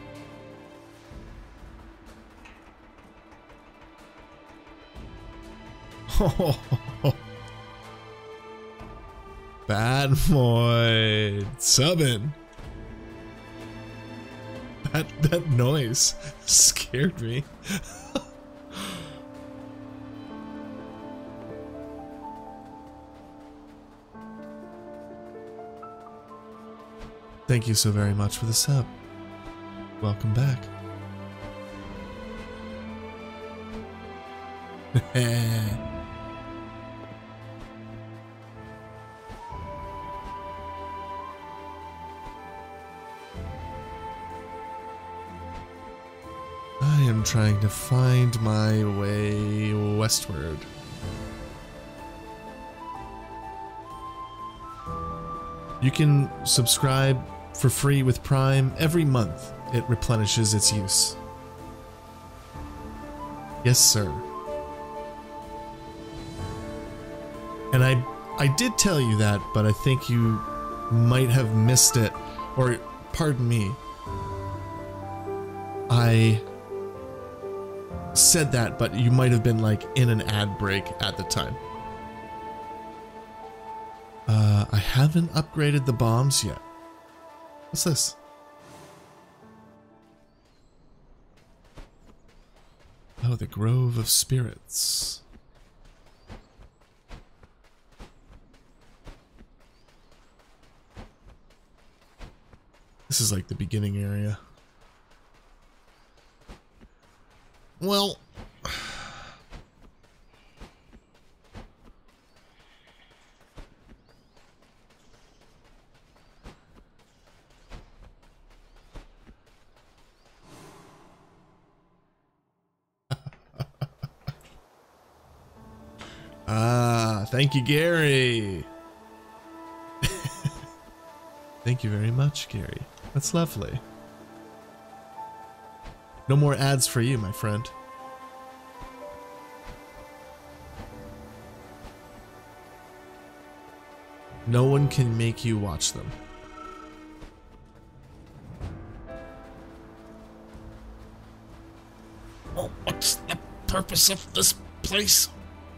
Bad boy, subbing. That that noise scared me. Thank you so very much for the sub. Welcome back. I am trying to find my way westward. You can subscribe for free with Prime. Every month it replenishes its use. Yes, sir. And I I did tell you that, but I think you might have missed it. Or, pardon me. I said that, but you might have been like in an ad break at the time. Uh, I haven't upgraded the bombs yet. What's this? Oh, the Grove of Spirits. This is like the beginning area. Well, ah, thank you, Gary. Thank you very much, Gary. That's lovely. No more ads for you, my friend. No one can make you watch them. Oh, what's the purpose of this place?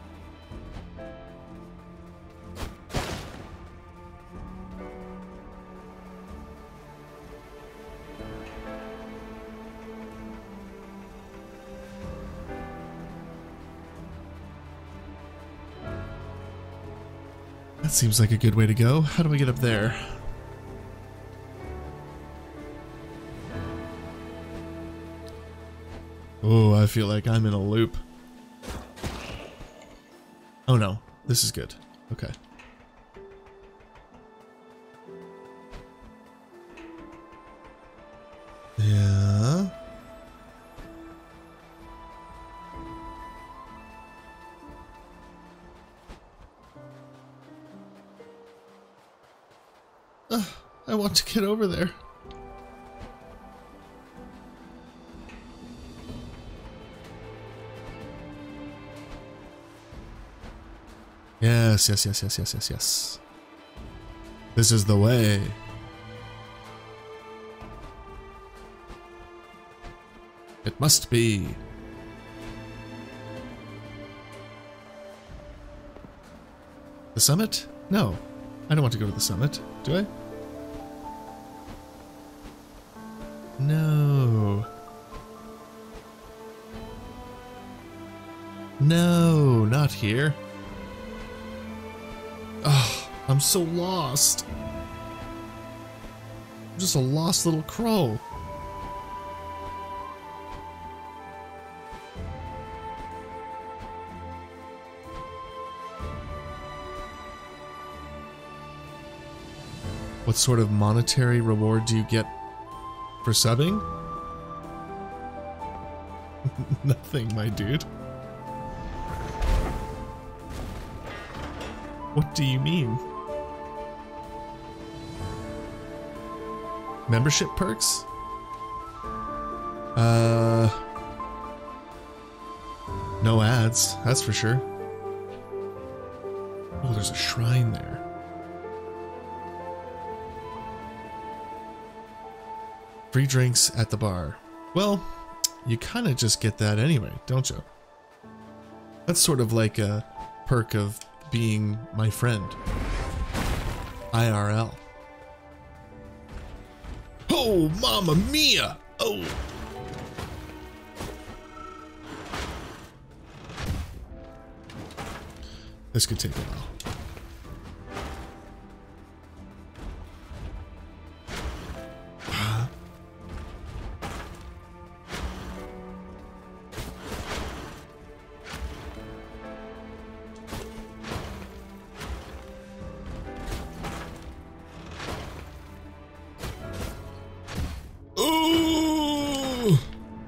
That seems like a good way to go. How do I get up there? Oh, I feel like I'm in a loop. Oh no, this is good. Okay. Yeah. Uh, I want to get over there. Yes, yes, yes, yes, yes, yes, yes. This is the way. It must be. The summit? No. I don't want to go to the summit, do I? No. No, not here. Oh, I'm so lost. I'm just a lost little crow. What sort of monetary reward do you get for subbing? Nothing, my dude. What do you mean? Membership perks? Uh... No ads, that's for sure. Oh, there's a shrine there. Free drinks at the bar. Well, you kind of just get that anyway, don't you? That's sort of like a perk of being my friend. I R L. Oh, mamma mia! Oh! This could take a while. Ooh!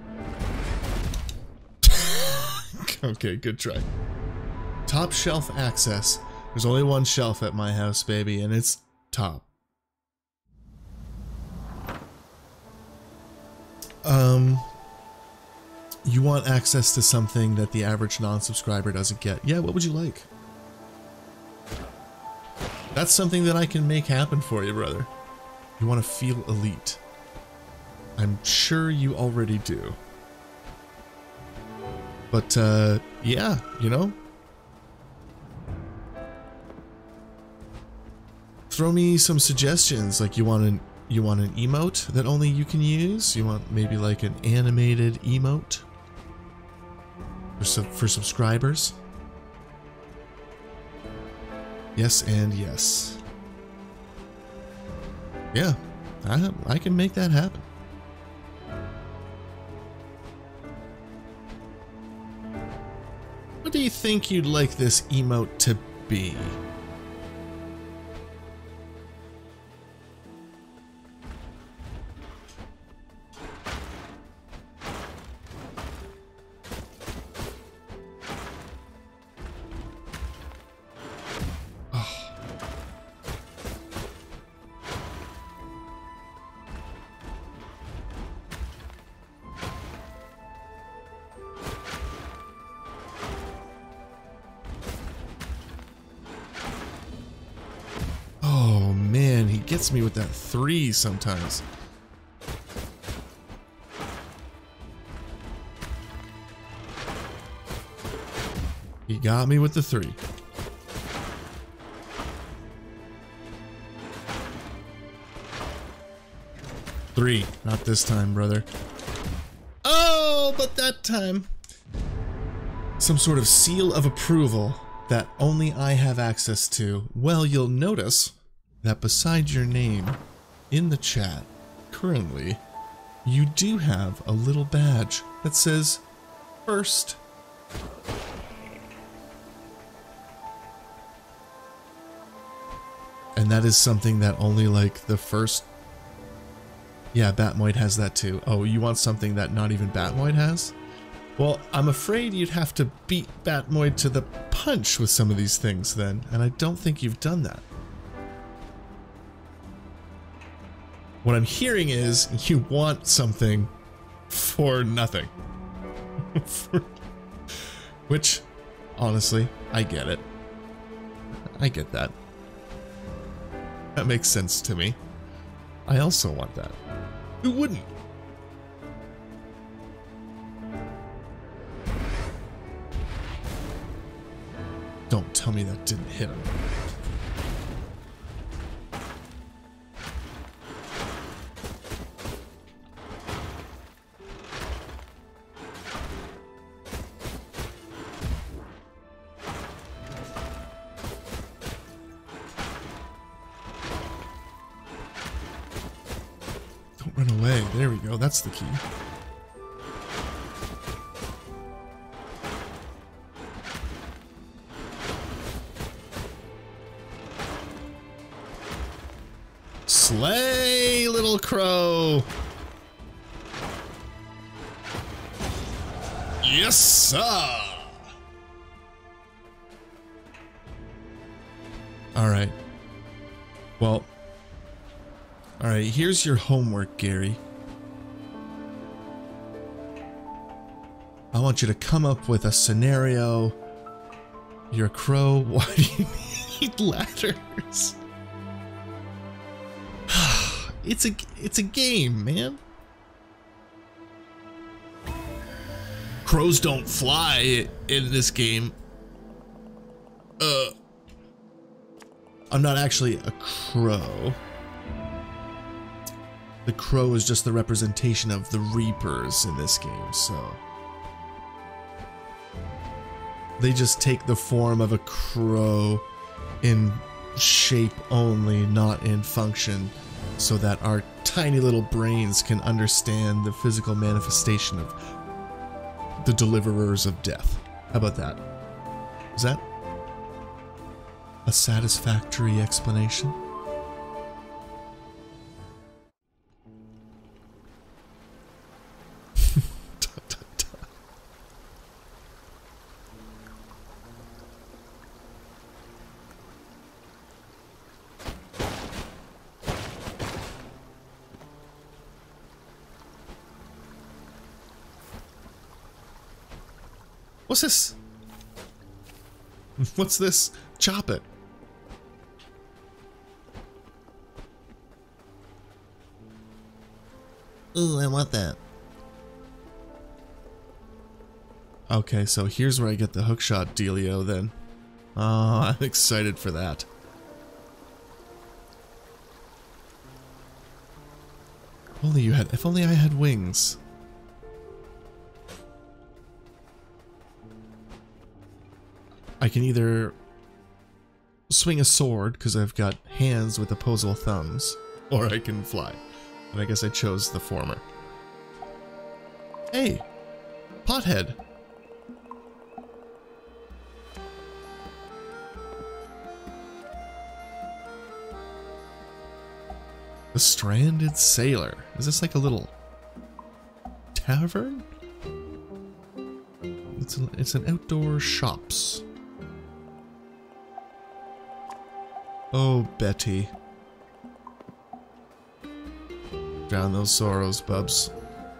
Okay, good try. Top shelf access. There's only one shelf at my house, baby, and it's top. Um, you want access to something that the average non-subscriber doesn't get. Yeah, what would you like? That's something that I can make happen for you, brother. You want to feel elite. I'm sure you already do. But, uh, yeah, you know? Throw me some suggestions, like you want an you want an emote that only you can use? You want maybe like an animated emote for sub for subscribers? Yes and yes. Yeah, I I can make that happen. What do you think you'd like this emote to be? Gets me with that three sometimes. He got me with the three. Three, not this time, brother. Oh, but that time. Some sort of seal of approval that only I have access to. Well, you'll notice that beside your name in the chat currently, you do have a little badge that says first. And that is something that only like the first... Yeah, Batmoid has that too. Oh, you want something that not even Batmoid has? Well, I'm afraid you'd have to beat Batmoid to the punch with some of these things then, and I don't think you've done that. What I'm hearing is you want something for nothing. Which, honestly, I get it. I get that. That makes sense to me. I also want that. Who wouldn't? Don't tell me that didn't hit him. Run away. There we go. That's the key. Slay, little crow. Yes, sir. All right. Well, all right, here's your homework, Gary. I want you to come up with a scenario. You're a crow. Why do you need ladders? It's a it's a game, man. crows don't fly in this game. Uh, I'm not actually a crow. The crow is just the representation of the reapers in this game, so they just take the form of a crow in shape only, not in function, so that our tiny little brains can understand the physical manifestation of the deliverers of death. How about that? Is that a satisfactory explanation? What's this? What's this? Chop it. Ooh, I want that. Okay, so here's where I get the hookshot dealio then. Oh, I'm excited for that. If only you had, if only I had wings. I can either swing a sword, because I've got hands with opposable thumbs, or I can fly. And I guess I chose the former. Hey! Pothead! The Stranded Sailor. Is this like a little tavern? It's, a, it's an outdoor shops. Oh, Betty. Drown those sorrows, bubs.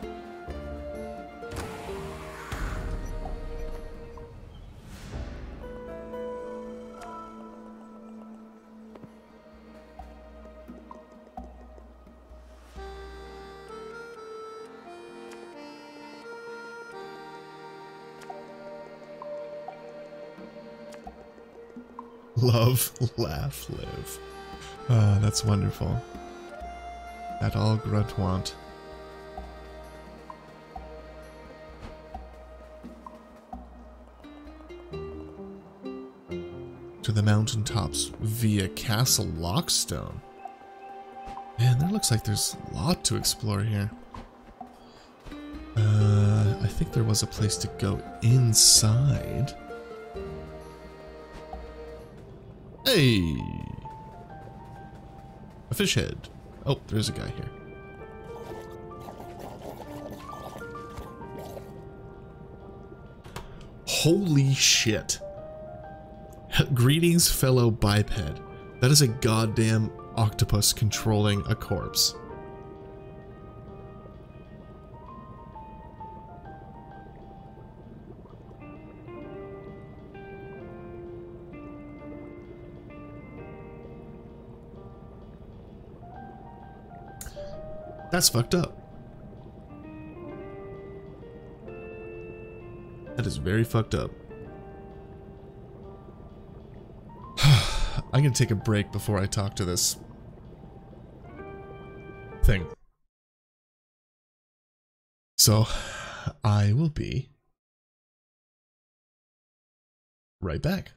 Love, laugh, live. Ah, that's wonderful. That all grunt want. To the mountaintops via Castle Lockstone. Man, that looks like there's a lot to explore here. Uh, I think there was a place to go inside. Hey! A fish head. Oh, there's a guy here. Holy shit. Greetings, fellow biped. That is a goddamn octopus controlling a corpse. That's fucked up. That is very fucked up. I'm gonna take a break before I talk to this thing. So, I will be right back.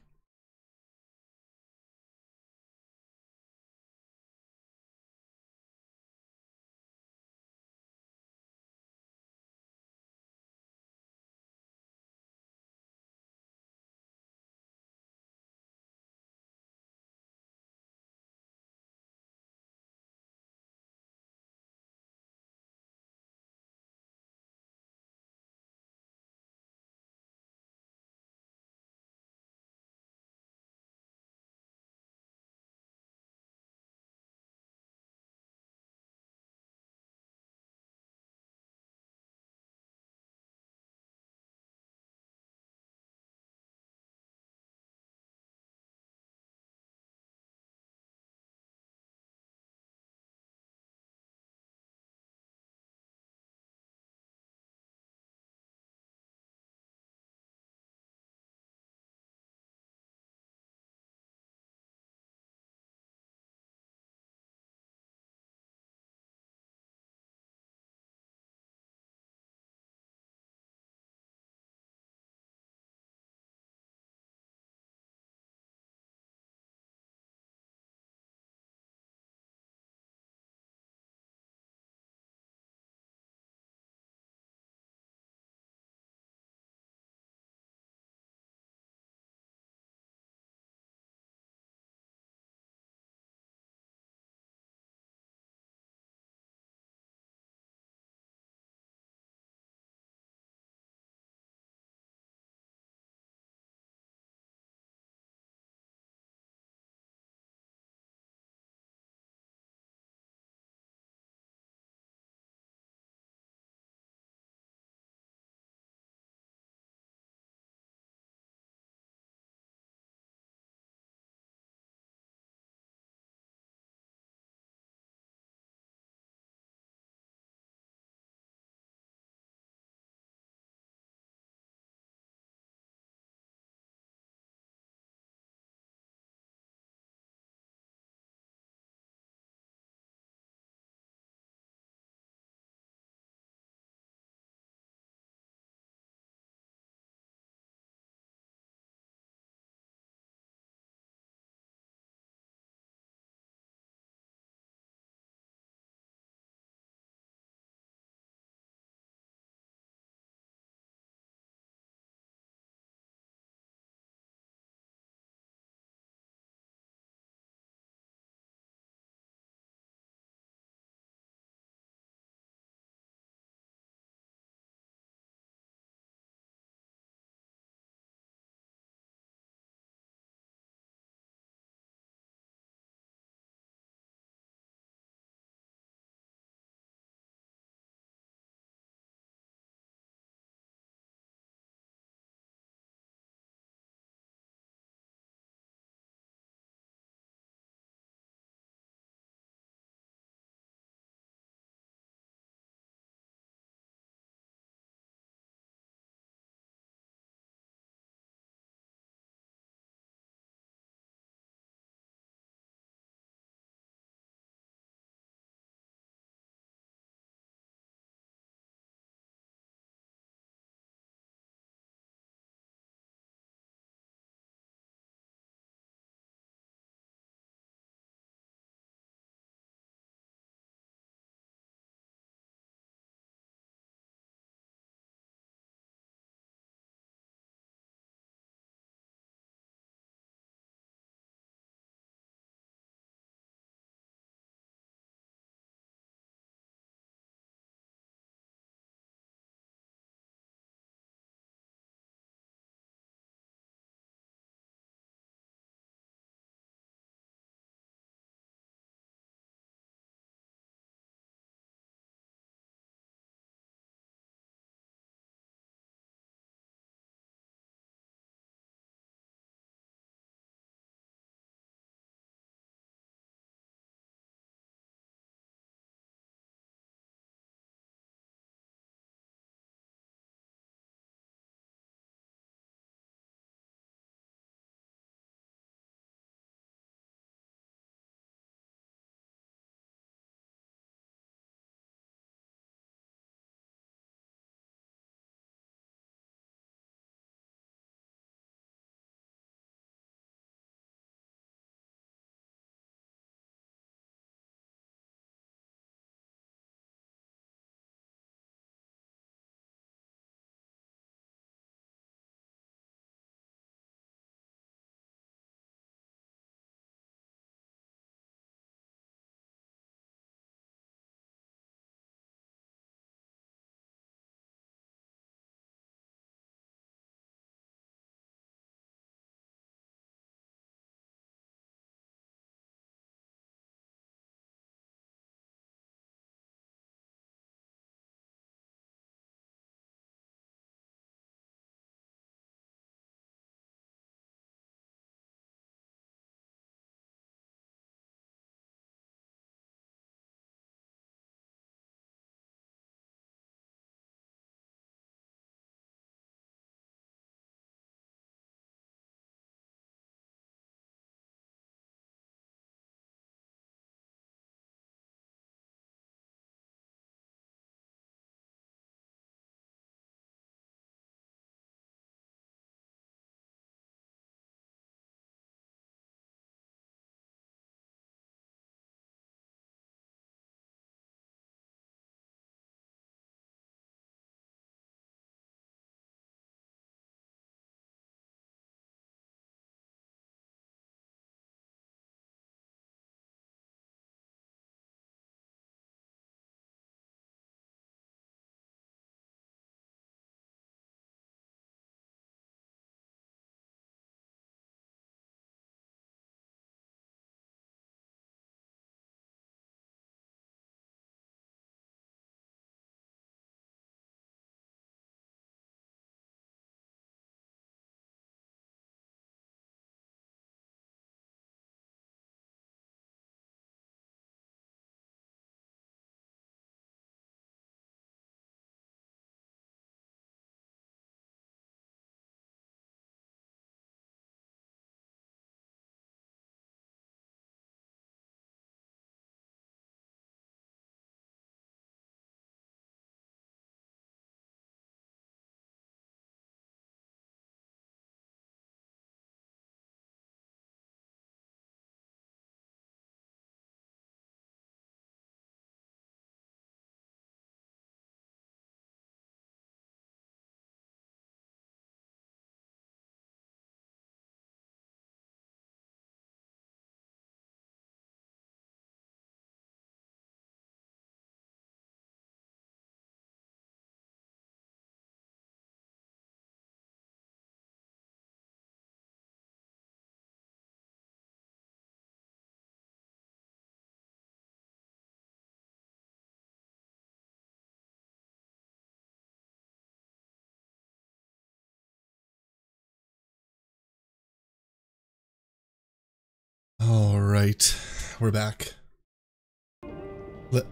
right, we're back. Let,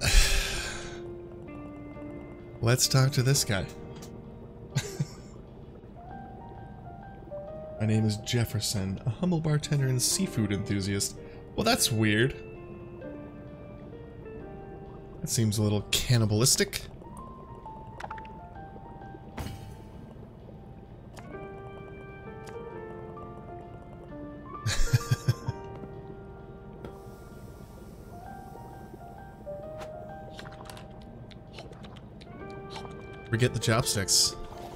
let's talk to this guy. My name is Jefferson, a humble bartender and seafood enthusiast. Well, that's weird. That seems a little cannibalistic. Forget the chopsticks.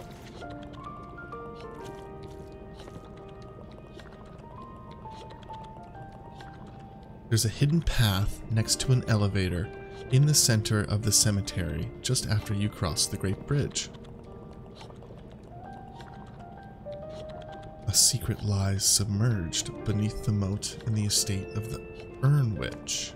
There's a hidden path next to an elevator in the center of the cemetery just after you cross the Great Bridge. A secret lies submerged beneath the moat in the estate of the Urn Witch.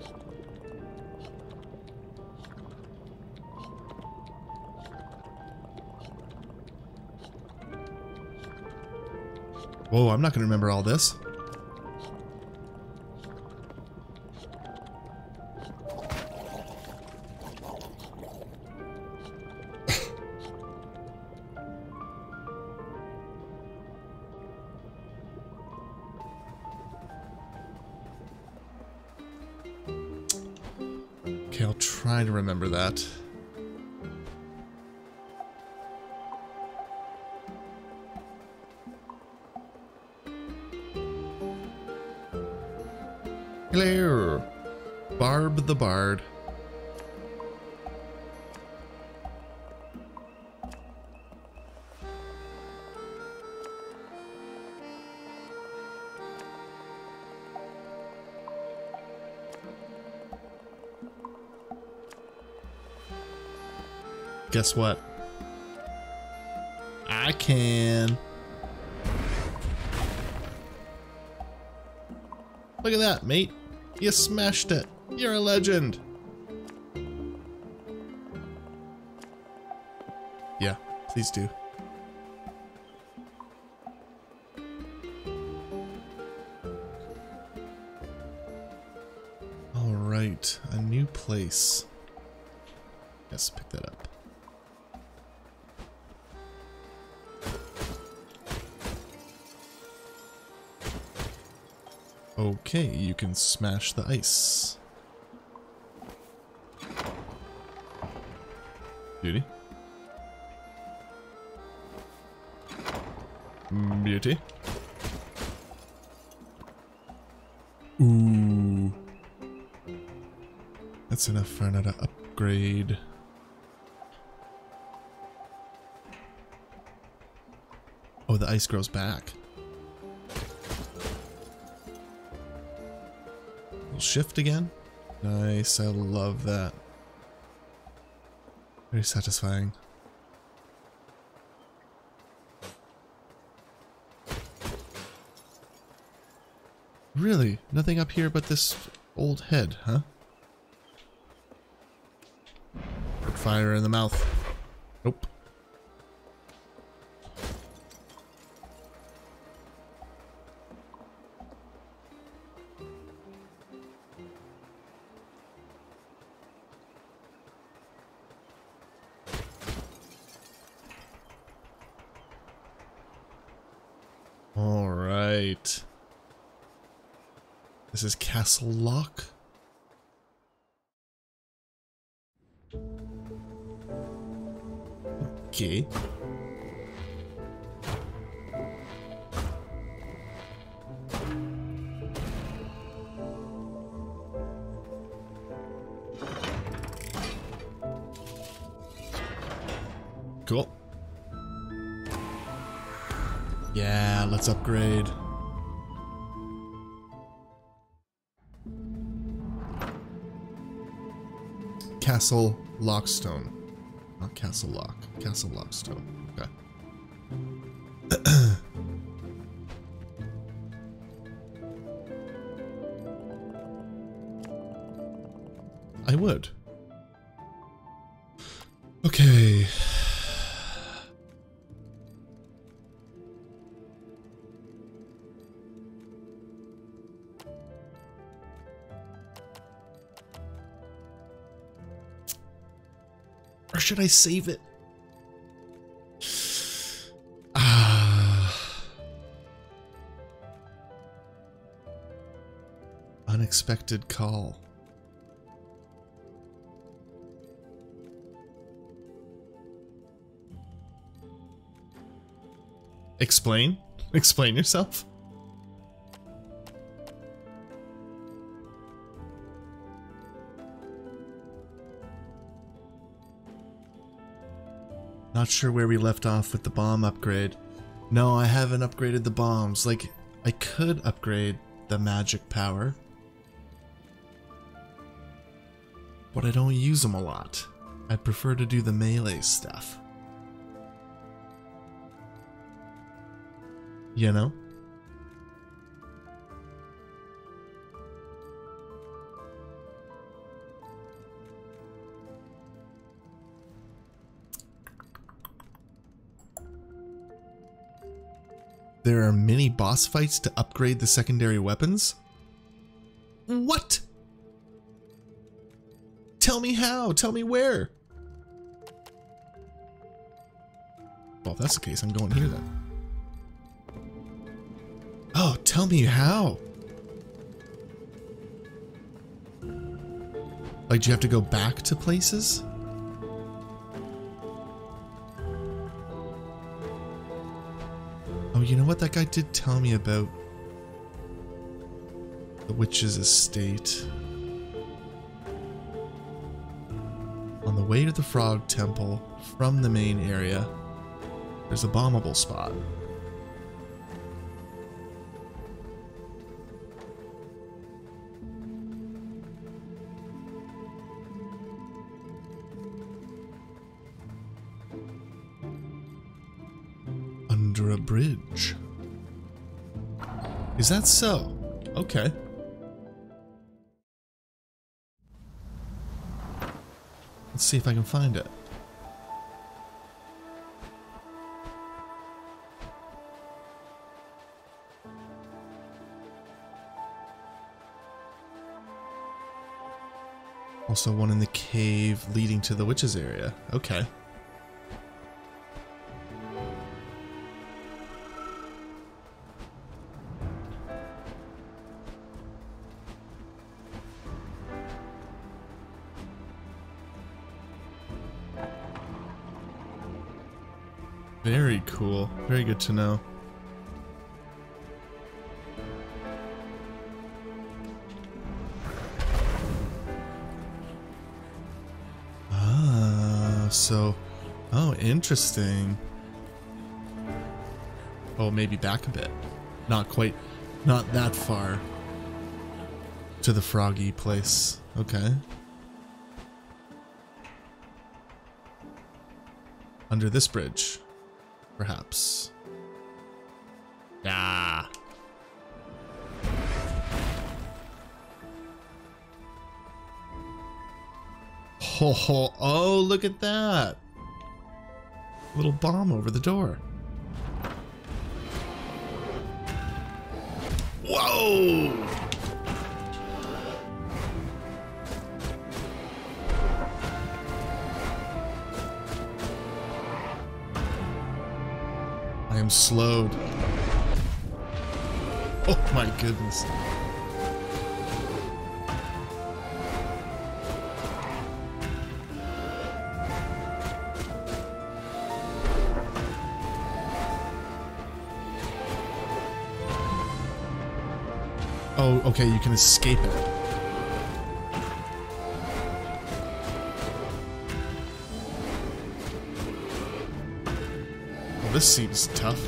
Whoa, I'm not going to remember all this. Okay, I'll try to remember that. Hello, Barb the Bard. Guess what? I can. Look at that, mate. You smashed it. You're a legend. Yeah, please do. All right, a new place. Yes, pick that up. Okay, you can smash the ice. Beauty. Beauty. Ooh. That's enough for another upgrade. Oh, the ice grows back. Shift again. Nice, I love that. Very satisfying. Really? Nothing up here but this old head, huh? Put fire in the mouth. Nope. All right. This is Castle Lock. Okay. Cool. Yeah, let's upgrade. Castle Lockstone. Not Castle Lock. Castle Lockstone. Okay. I would. Okay. Or should I save it? Ah. Unexpected call. Explain? Explain yourself? Not sure where we left off with the bomb upgrade. No, I haven't upgraded the bombs. Like, I could upgrade the magic power, but I don't use them a lot. I'd prefer to do the melee stuff. You know? There are mini boss fights to upgrade the secondary weapons? What? Tell me how. Tell me where. Well, if that's the case, I'm going here then. Oh, tell me how. Like, do you have to go back to places? Oh, you know what? That guy did tell me about the witch's estate. On the way to the Frog Temple from the main area, there's a bombable spot. Under a bridge. Is that so? Okay. Let's see if I can find it. Also one in the cave leading to the witch's area. Okay. Very cool. Very good to know. Ah, so... Oh, interesting. Oh, maybe back a bit. Not quite... Not that far. To the froggy place. Okay. Under this bridge. Perhaps. Ah. Ho ho. Oh, look at that. Little bomb over the door. Whoa. I am slowed. Oh my goodness. Oh, okay, you can escape it. Well, this seems tough.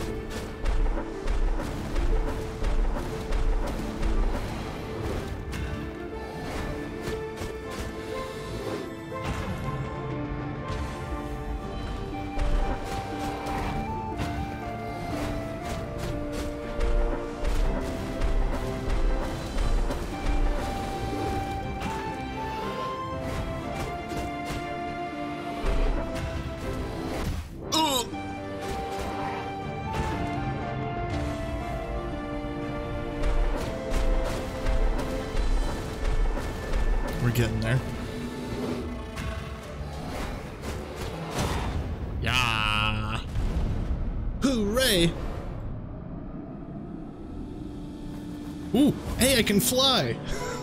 We're getting there. away. Ooh, hey, I can fly.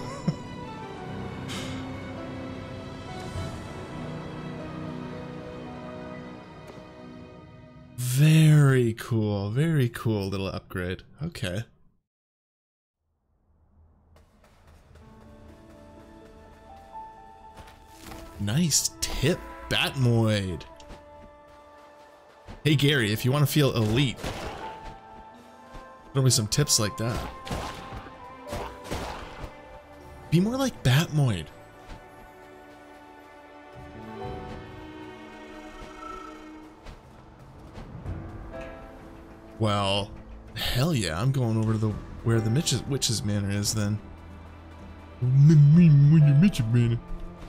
Very cool, very cool little upgrade. Okay. Nice tip, Batmoid. Hey Gary, if you want to feel elite, throw me some tips like that. Be more like Batmoid. Well, hell yeah, I'm going over to the where the Witch's, Witch's Manor is then. Witch's Manor.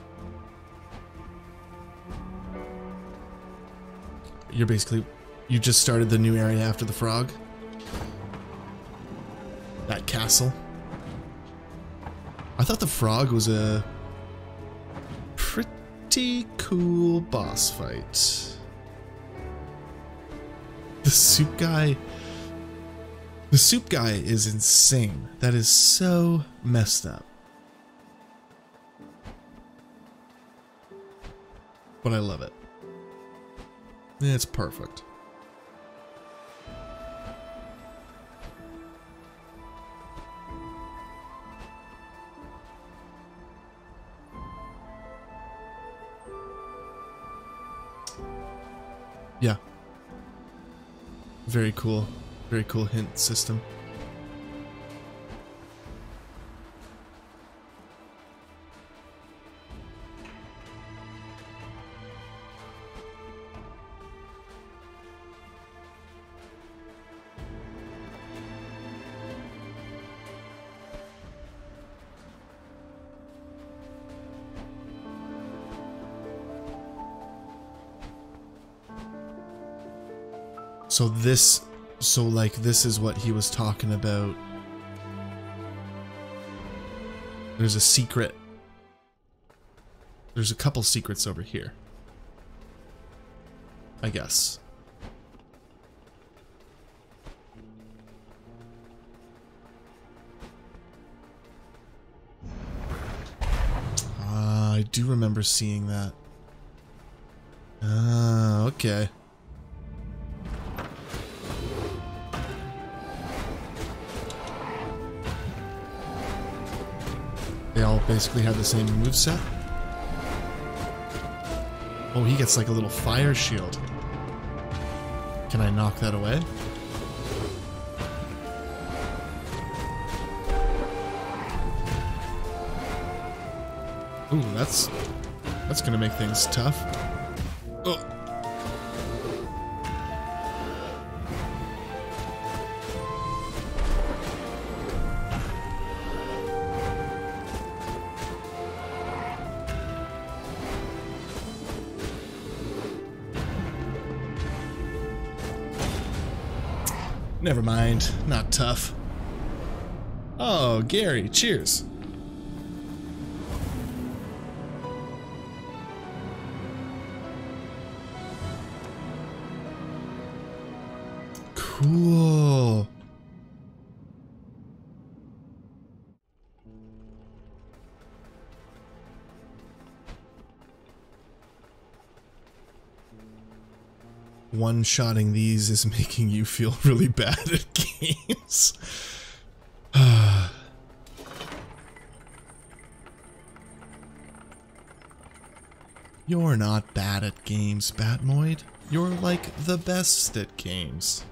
You're basically, you just started the new area after the frog? That castle? I thought the frog was a pretty cool boss fight. The soup guy, the soup guy is insane. That is so messed up. But I love it. It's perfect. Yeah. Very cool. Very cool hint system. So this, so like this is what he was talking about. There's a secret. There's a couple secrets over here, I guess. Ah, I do remember seeing that. Ah, okay. They all basically have the same moveset. Oh, he gets like a little fire shield. Can I knock that away? Ooh, that's that's gonna make things tough. Oh. Never mind, not tough. Oh, Gary, cheers. Cool. One-shotting these is making you feel really bad at games. You're not bad at games, Batmoid. You're like the best at games.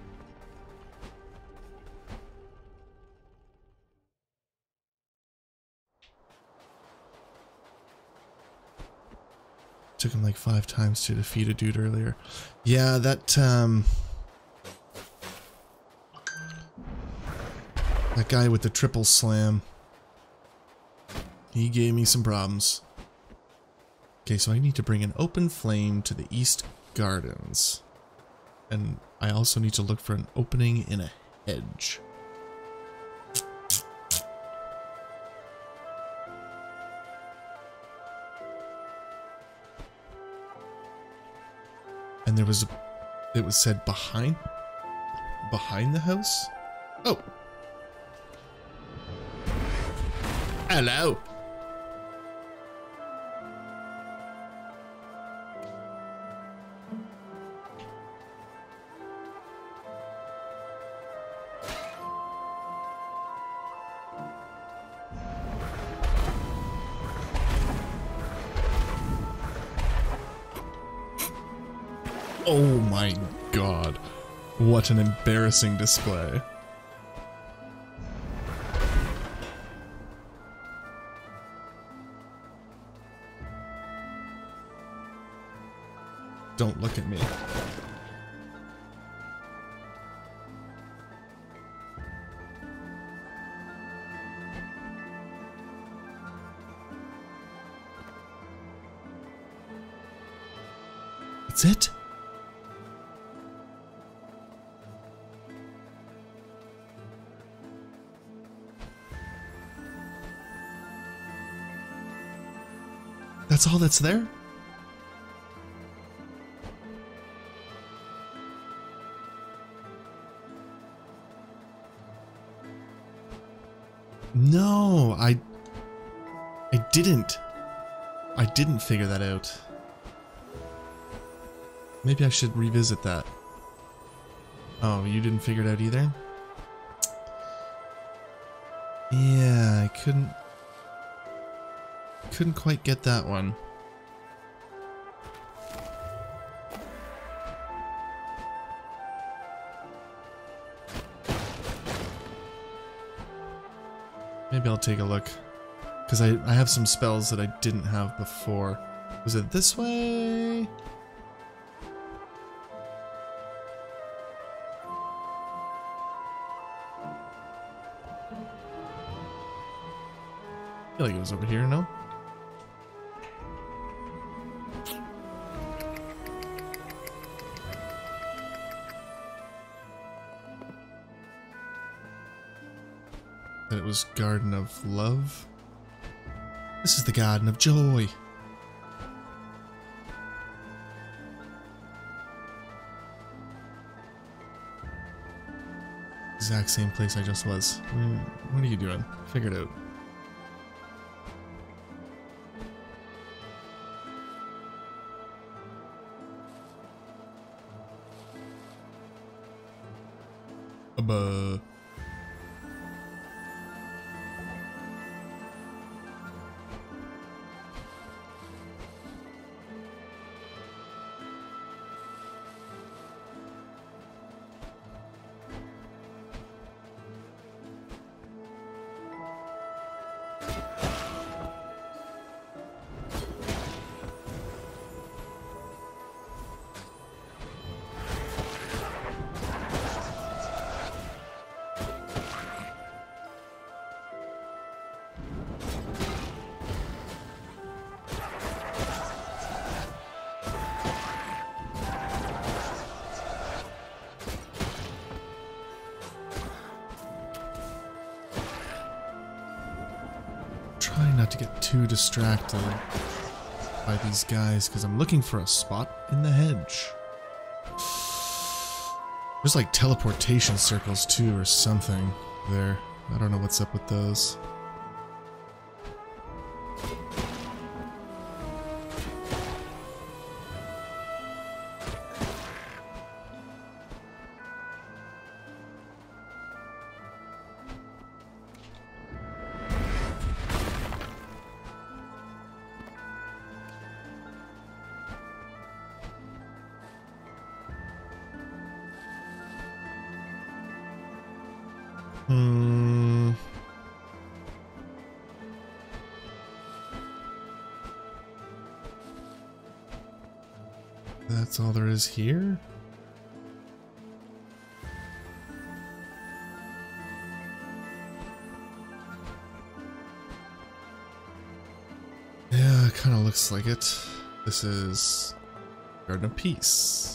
Took him like five times to defeat a dude earlier. Yeah, that, um... that guy with the triple slam. He gave me some problems. Okay, so I need to bring an open flame to the East Gardens. And I also need to look for an opening in a hedge. And there was, it was said behind, behind the house? Oh. Hello. Oh my god. What an embarrassing display. Don't look at me. That's it? That's all that's there? No, I I didn't. I didn't figure that out. Maybe I should revisit that. Oh, you didn't figure it out either? Yeah, I couldn't couldn't quite get that one. Maybe I'll take a look, because I, I have some spells that I didn't have before. Was it this way? I feel like it was over here, no? That it was Garden of Love. This is the Garden of Joy. Exact same place I just was. What are you doing? Figure it out. Abba. Trying not to get too distracted by these guys, because I'm looking for a spot in the hedge. There's like teleportation circles too or something there. I don't know what's up with those. Hmm. That's all there is here? Yeah, it kind of looks like it. This is Garden of Peace.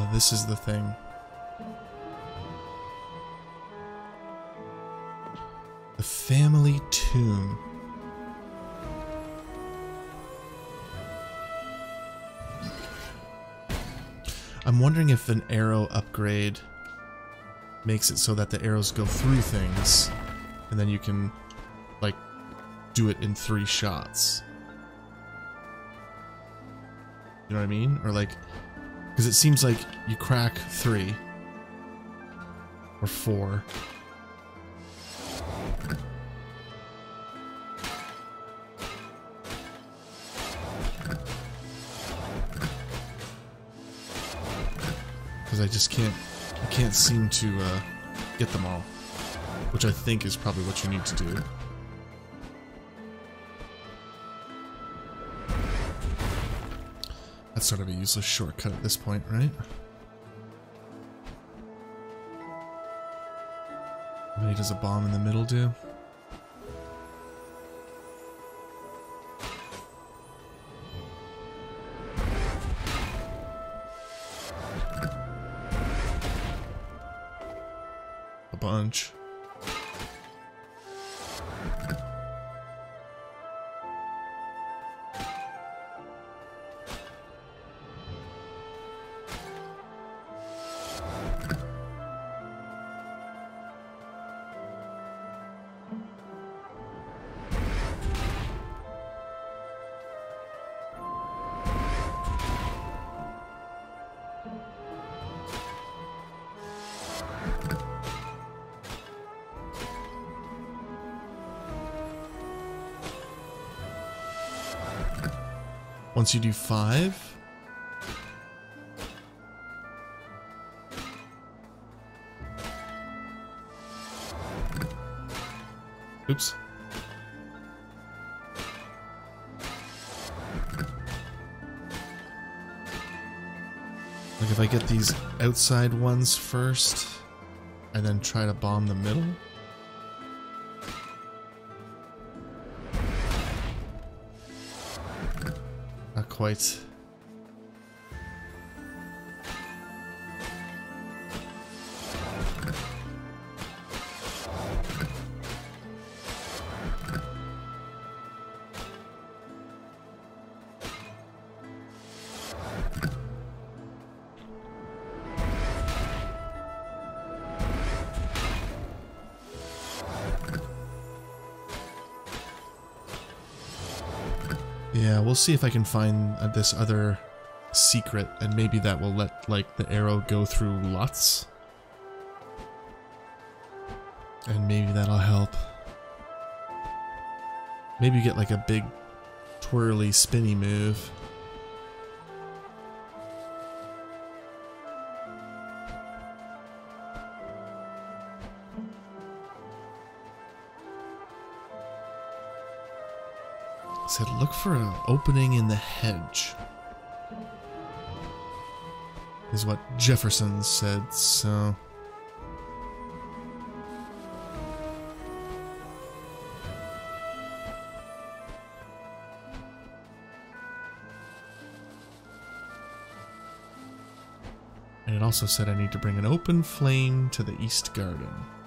Oh, this is the thing. The family tomb. I'm wondering if an arrow upgrade makes it so that the arrows go through things, and then you can, like, do it in three shots. You know what I mean? Or like, because it seems like you crack three or four. Because I just can't, I can't seem to uh, get them all, which I think is probably what you need to do. That's sort of a useless shortcut at this point, right? How many does a bomb in the middle do? A bunch. Once you do five, oops. Like if I get these outside ones first, and then try to bomb the middle. Not quite. Yeah, we'll see if I can find uh, this other secret, and maybe that will let, like, the arrow go through lots. And maybe that'll help. Maybe you get, like, a big, twirly, spinny move. Said look for an opening in the hedge, is what Jefferson said, so and it also said I need to bring an open flame to the east garden.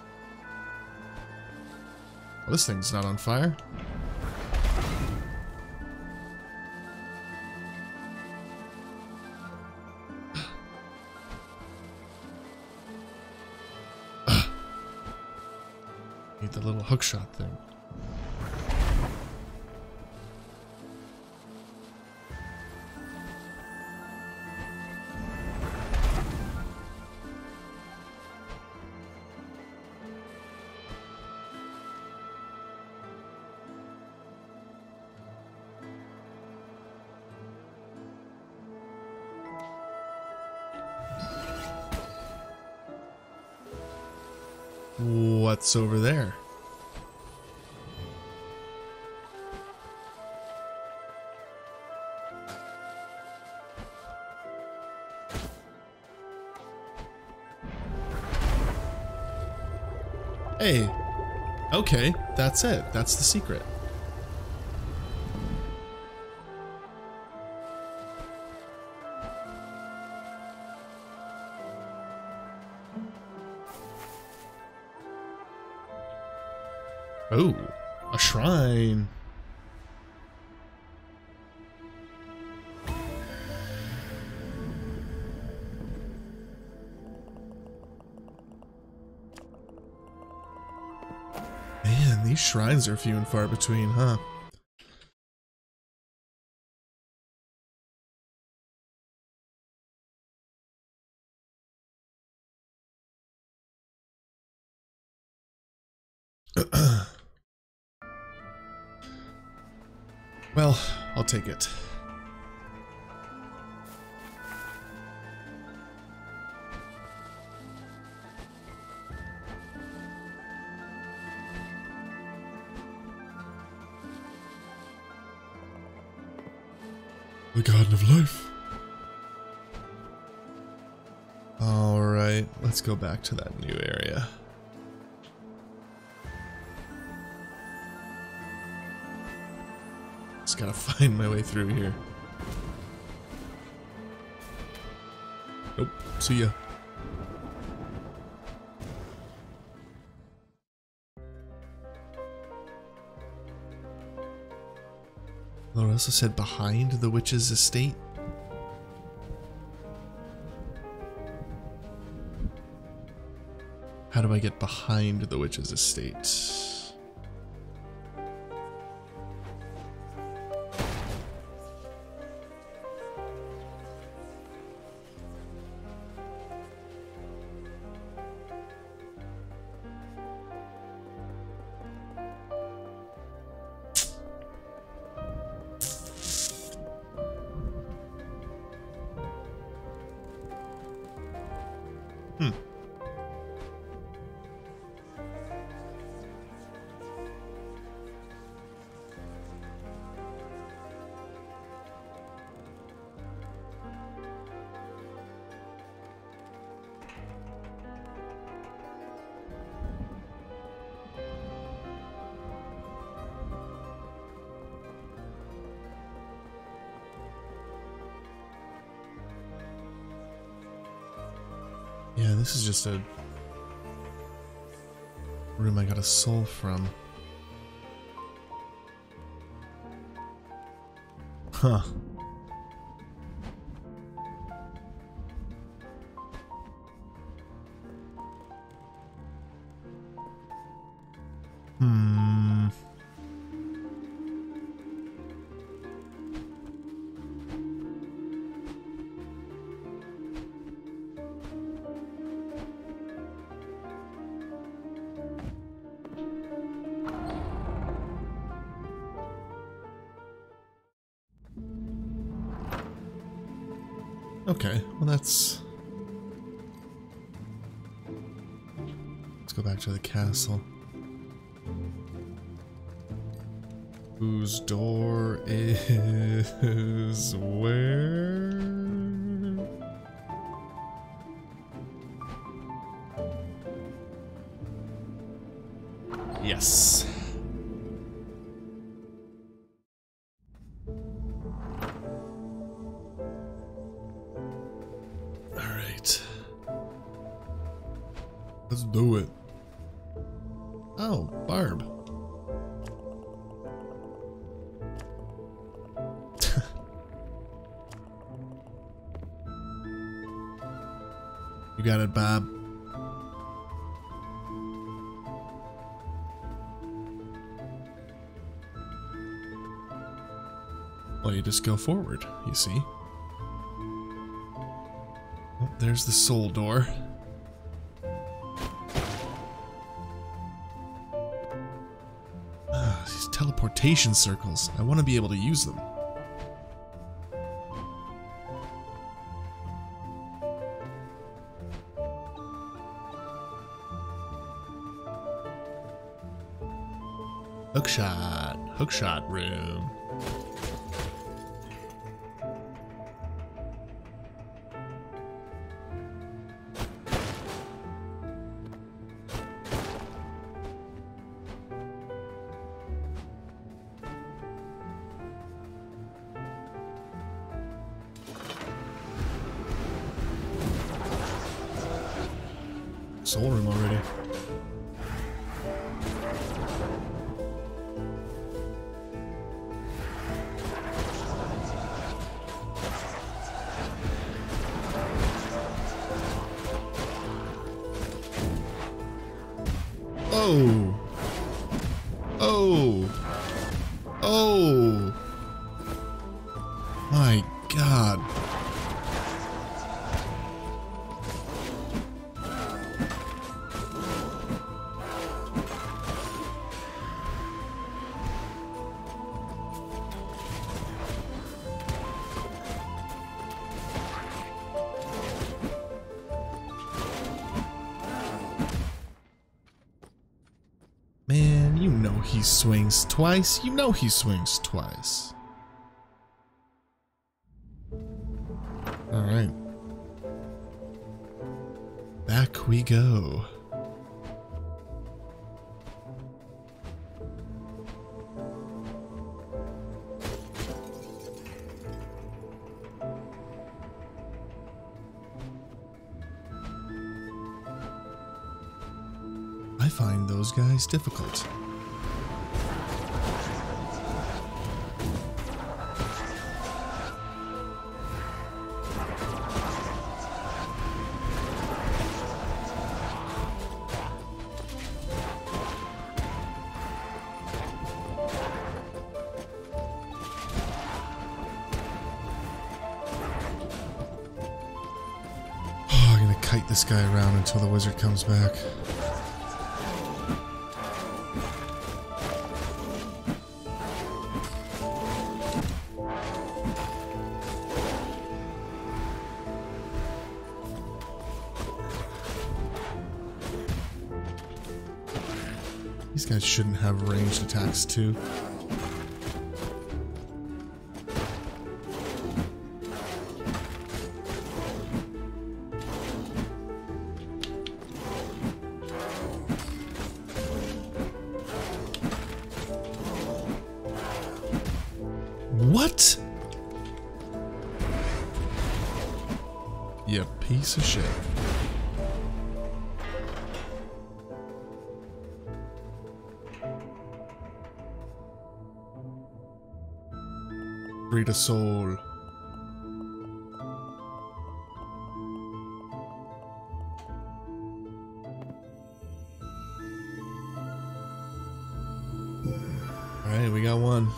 Well, this thing's not on fire. The little hookshot thing. What's over there? Hey, okay, that's it. That's the secret. Oh, a shrine. Man, these shrines are few and far between, huh? Well, I'll take it. The Garden of Life. Alright, let's go back to that new area. Just gotta find my way through here. Nope, see ya. Oh, it also said behind the witch's estate. How do I get behind the witch's estate? Hmm. Yeah, this is just a room I got a soul from. Huh. Hmm. Okay, well that's... Let's go back to the castle. Whose door is where? Yes. Let's do it. Oh, Barb. You got it, Bob. Well, you just go forward, you see. Oh, there's the soul door. Teleportation circles. I want to be able to use them. Hookshot. Hookshot room. Soul room already. Oh! Oh! My God. Man, you know he swings twice. You know he swings twice. Alright. Back we go. I find those guys difficult. Oh, I'm gonna kite this guy around until the wizard comes back. These guys shouldn't have ranged attacks too. What? You piece of shit. Read a soul. Alright, we got one.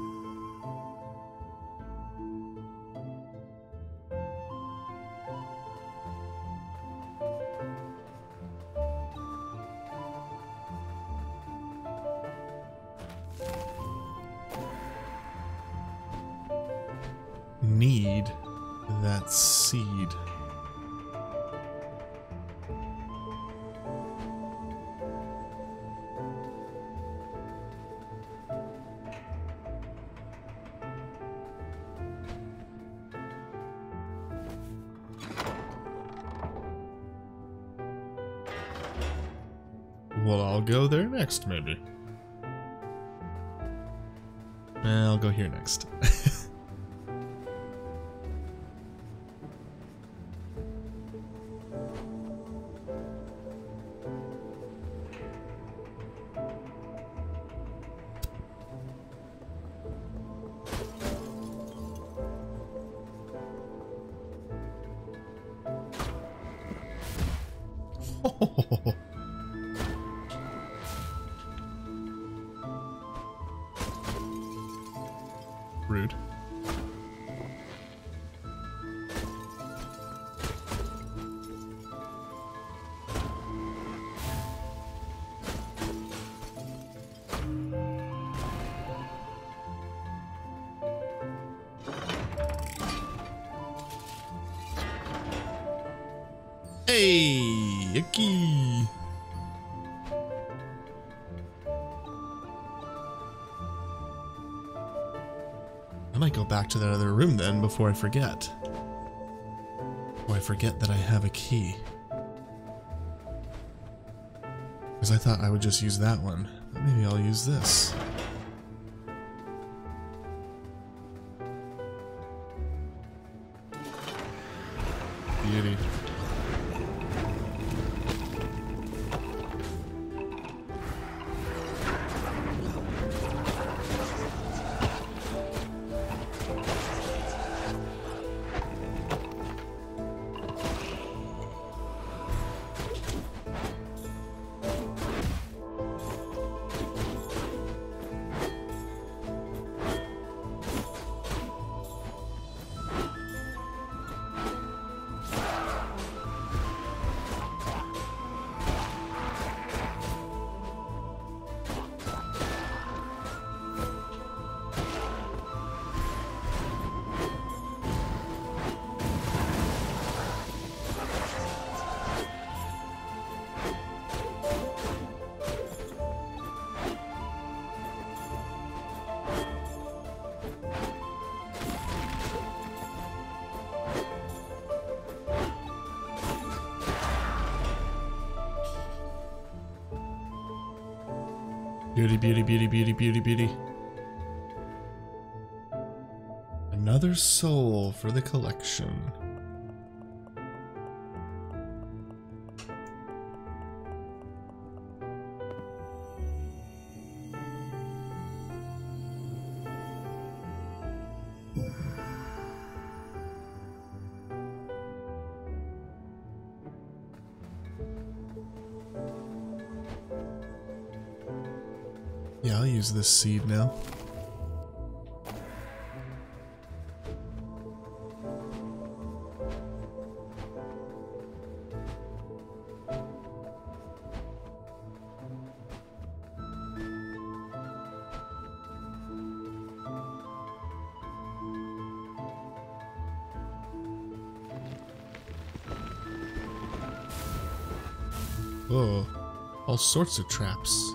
Need that seed. Well, I'll go there next, maybe. I'll go here next. Oh. Rude. Hey, yucky. I might go back to that other room then before I forget. Before I forget that I have a key. Because I thought I would just use that one. But maybe I'll use this. Beauty. Beauty, beauty, beauty, beauty, beauty, beauty. Another soul for the collection. Yeah, I'll use this seed now. Whoa, all sorts of traps.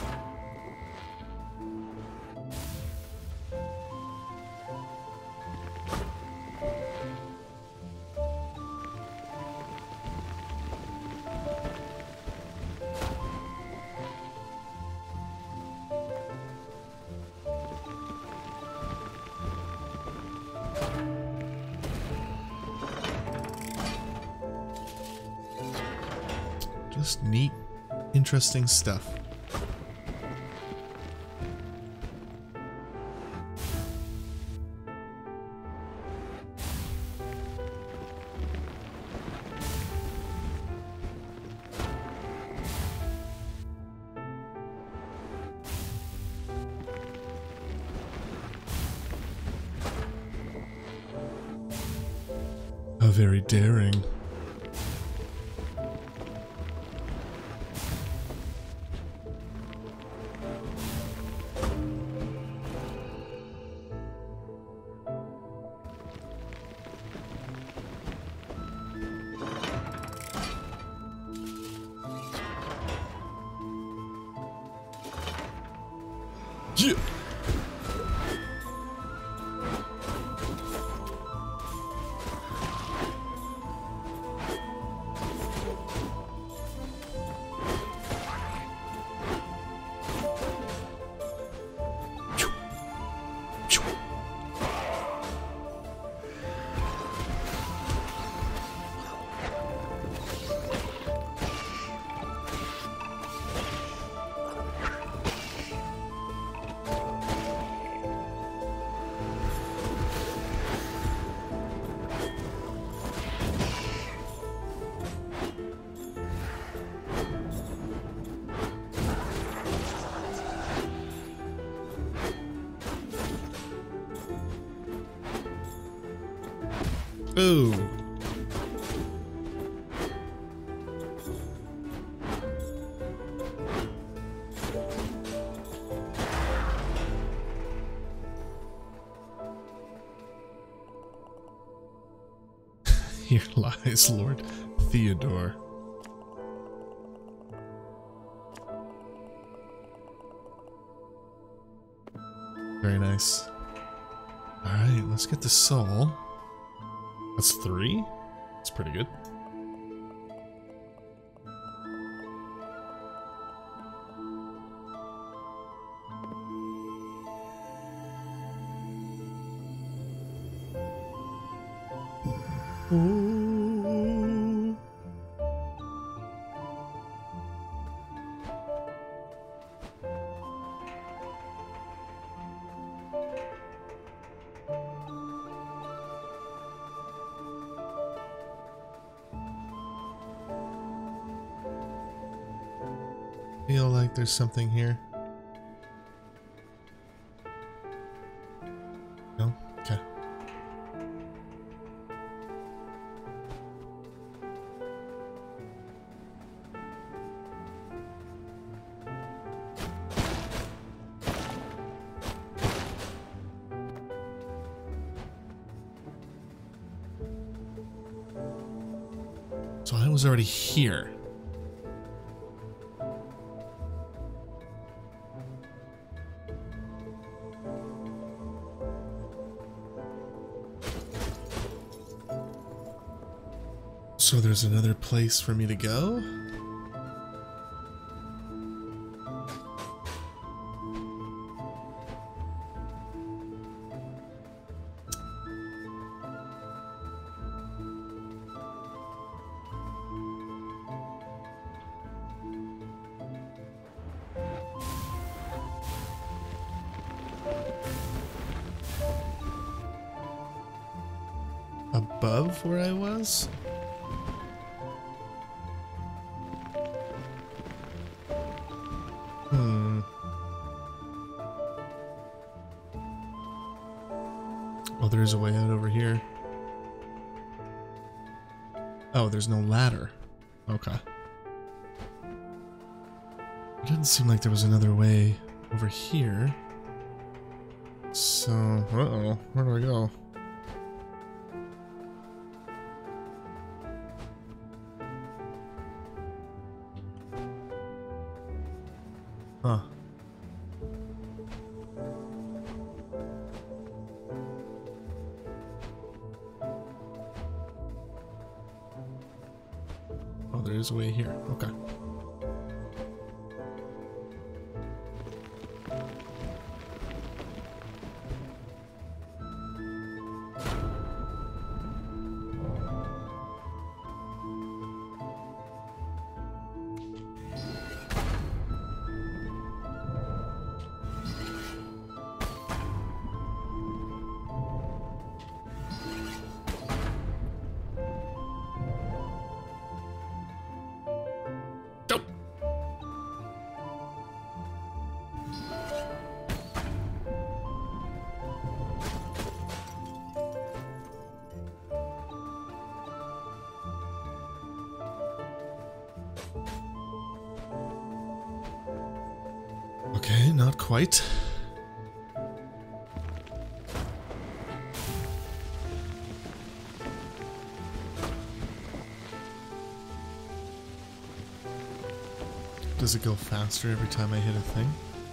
Just neat, interesting stuff. How very daring. Yeah. Ooh. Here lies Lord Theodore. Very nice. Alright, let's get the soul. That's three? That's pretty good. Ooh. Feel like there's something here. No? Okay. So I was already here. So there's another place for me to go? above where I was? Hmm. Oh, there is a way out over here. Oh, there's no ladder. Okay. It didn't seem like there was another way over here. So, uh-oh, where do I go? Huh. Oh, there is a way here. Okay. Okay, not quite. Does it go faster every time I hit a thing?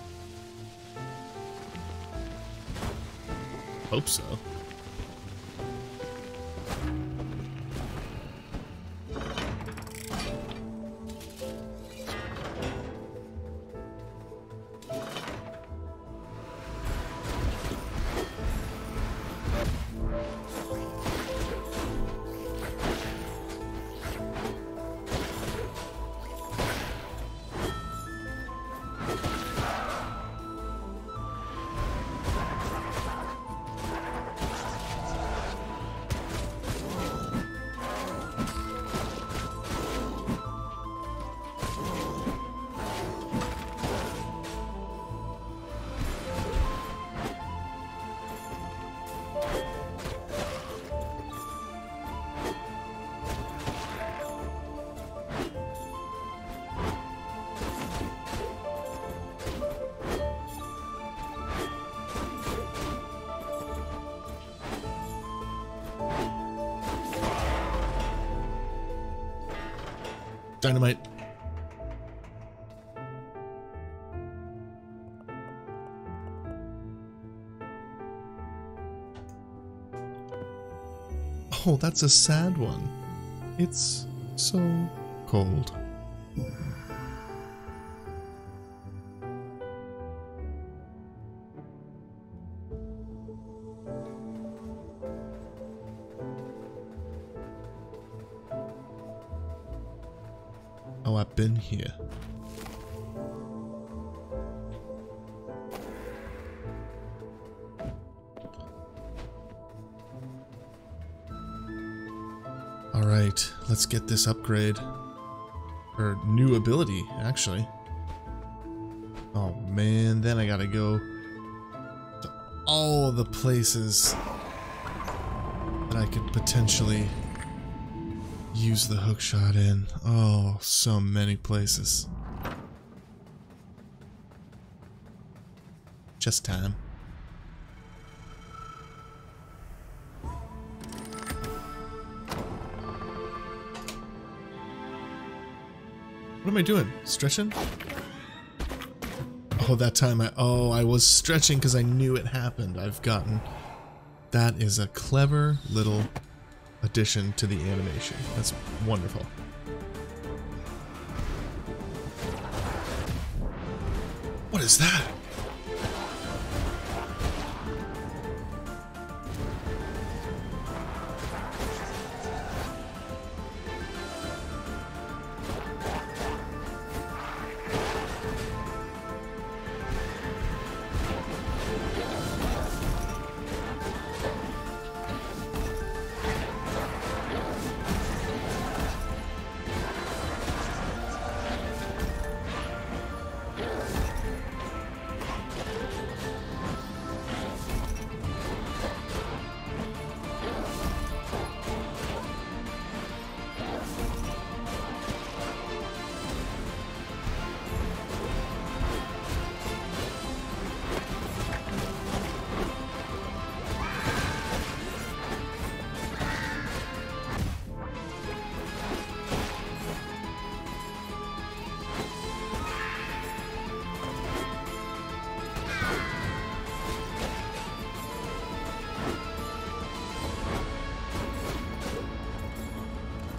Hope so. Dynamite. Oh, that's a sad one. It's so cold. Oh, I've been here. Alright, let's get this upgrade. Or new ability, actually. Oh man, then I gotta go to all the places that I could potentially use the hookshot in. Oh, so many places. Just time. What am I doing? Stretching? Oh, that time I... Oh, I was stretching because I knew it happened. I've gotten... That is a clever little addition to the animation. That's wonderful. What is that?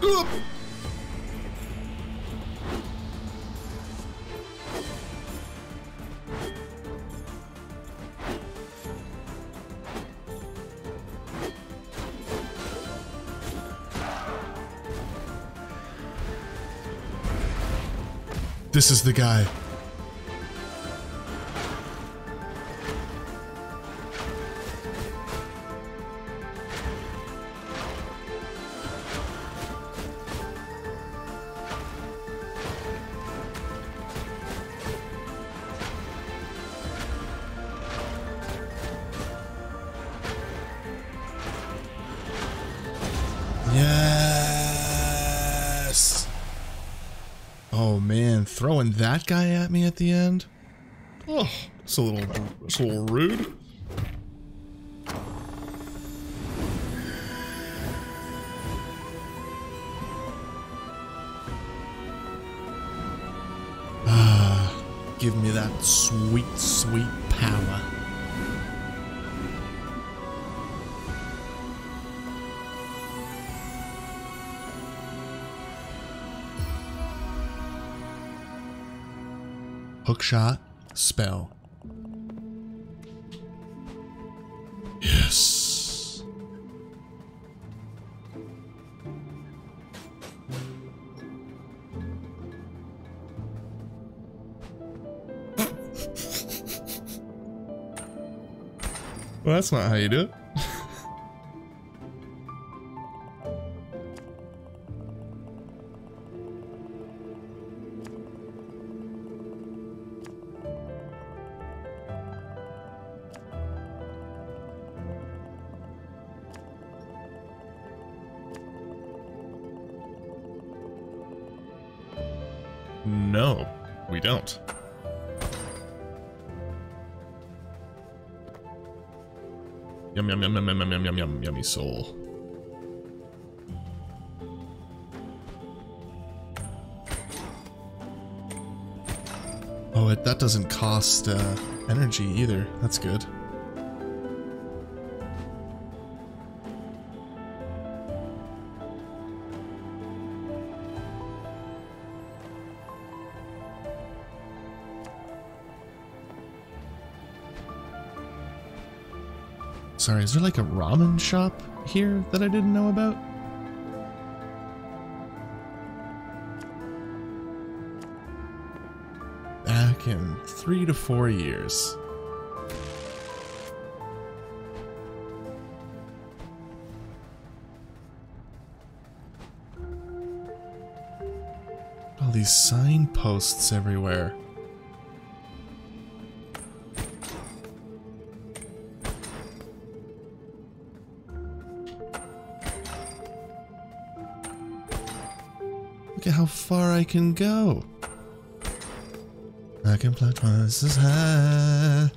Oop. This is the guy. Yes. Oh man, throwing that guy at me at the end? Oh, it's a little, it's a little rude. Ah, give me that sweet, sweet power. Hookshot spell. Yes. Well, that's not how you do it. No, we don't. Yum yum yum yum yum yum yum yum yummy soul. Oh, it, that doesn't cost uh, energy either. That's good. Sorry, is there like a ramen shop here that I didn't know about? Back in three to four years. All these signposts everywhere. Look at how far I can go. I can fly twice as high.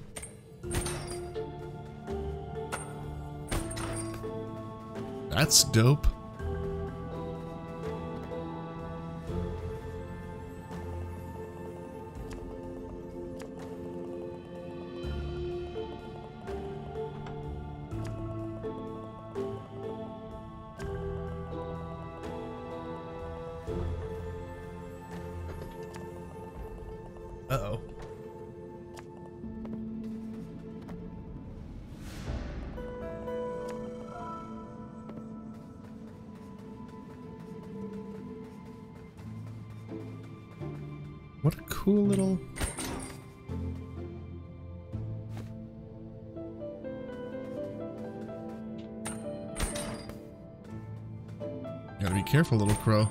That's dope. Uh-oh. What a cool little... Gotta be careful, little crow.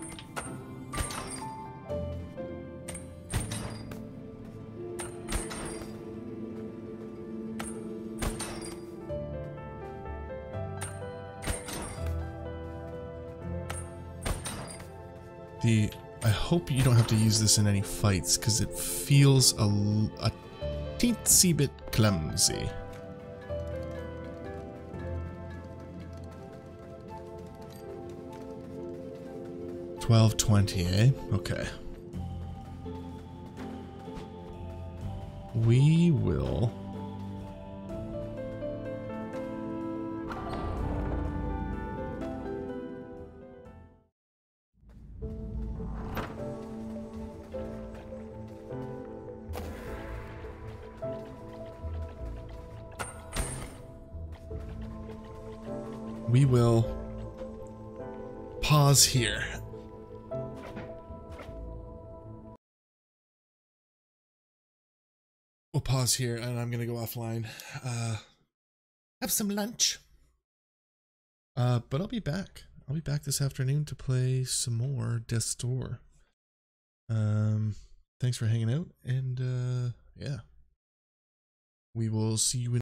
The, I hope you don't have to use this in any fights, because it feels a, a teensy bit clumsy. twelve twenty, eh? Okay. We will... we will pause here. We'll pause here, and I'm gonna go offline. Uh, have some lunch. Uh, but I'll be back. I'll be back this afternoon to play some more Death's Door. Um, thanks for hanging out, and uh, yeah, we will see you in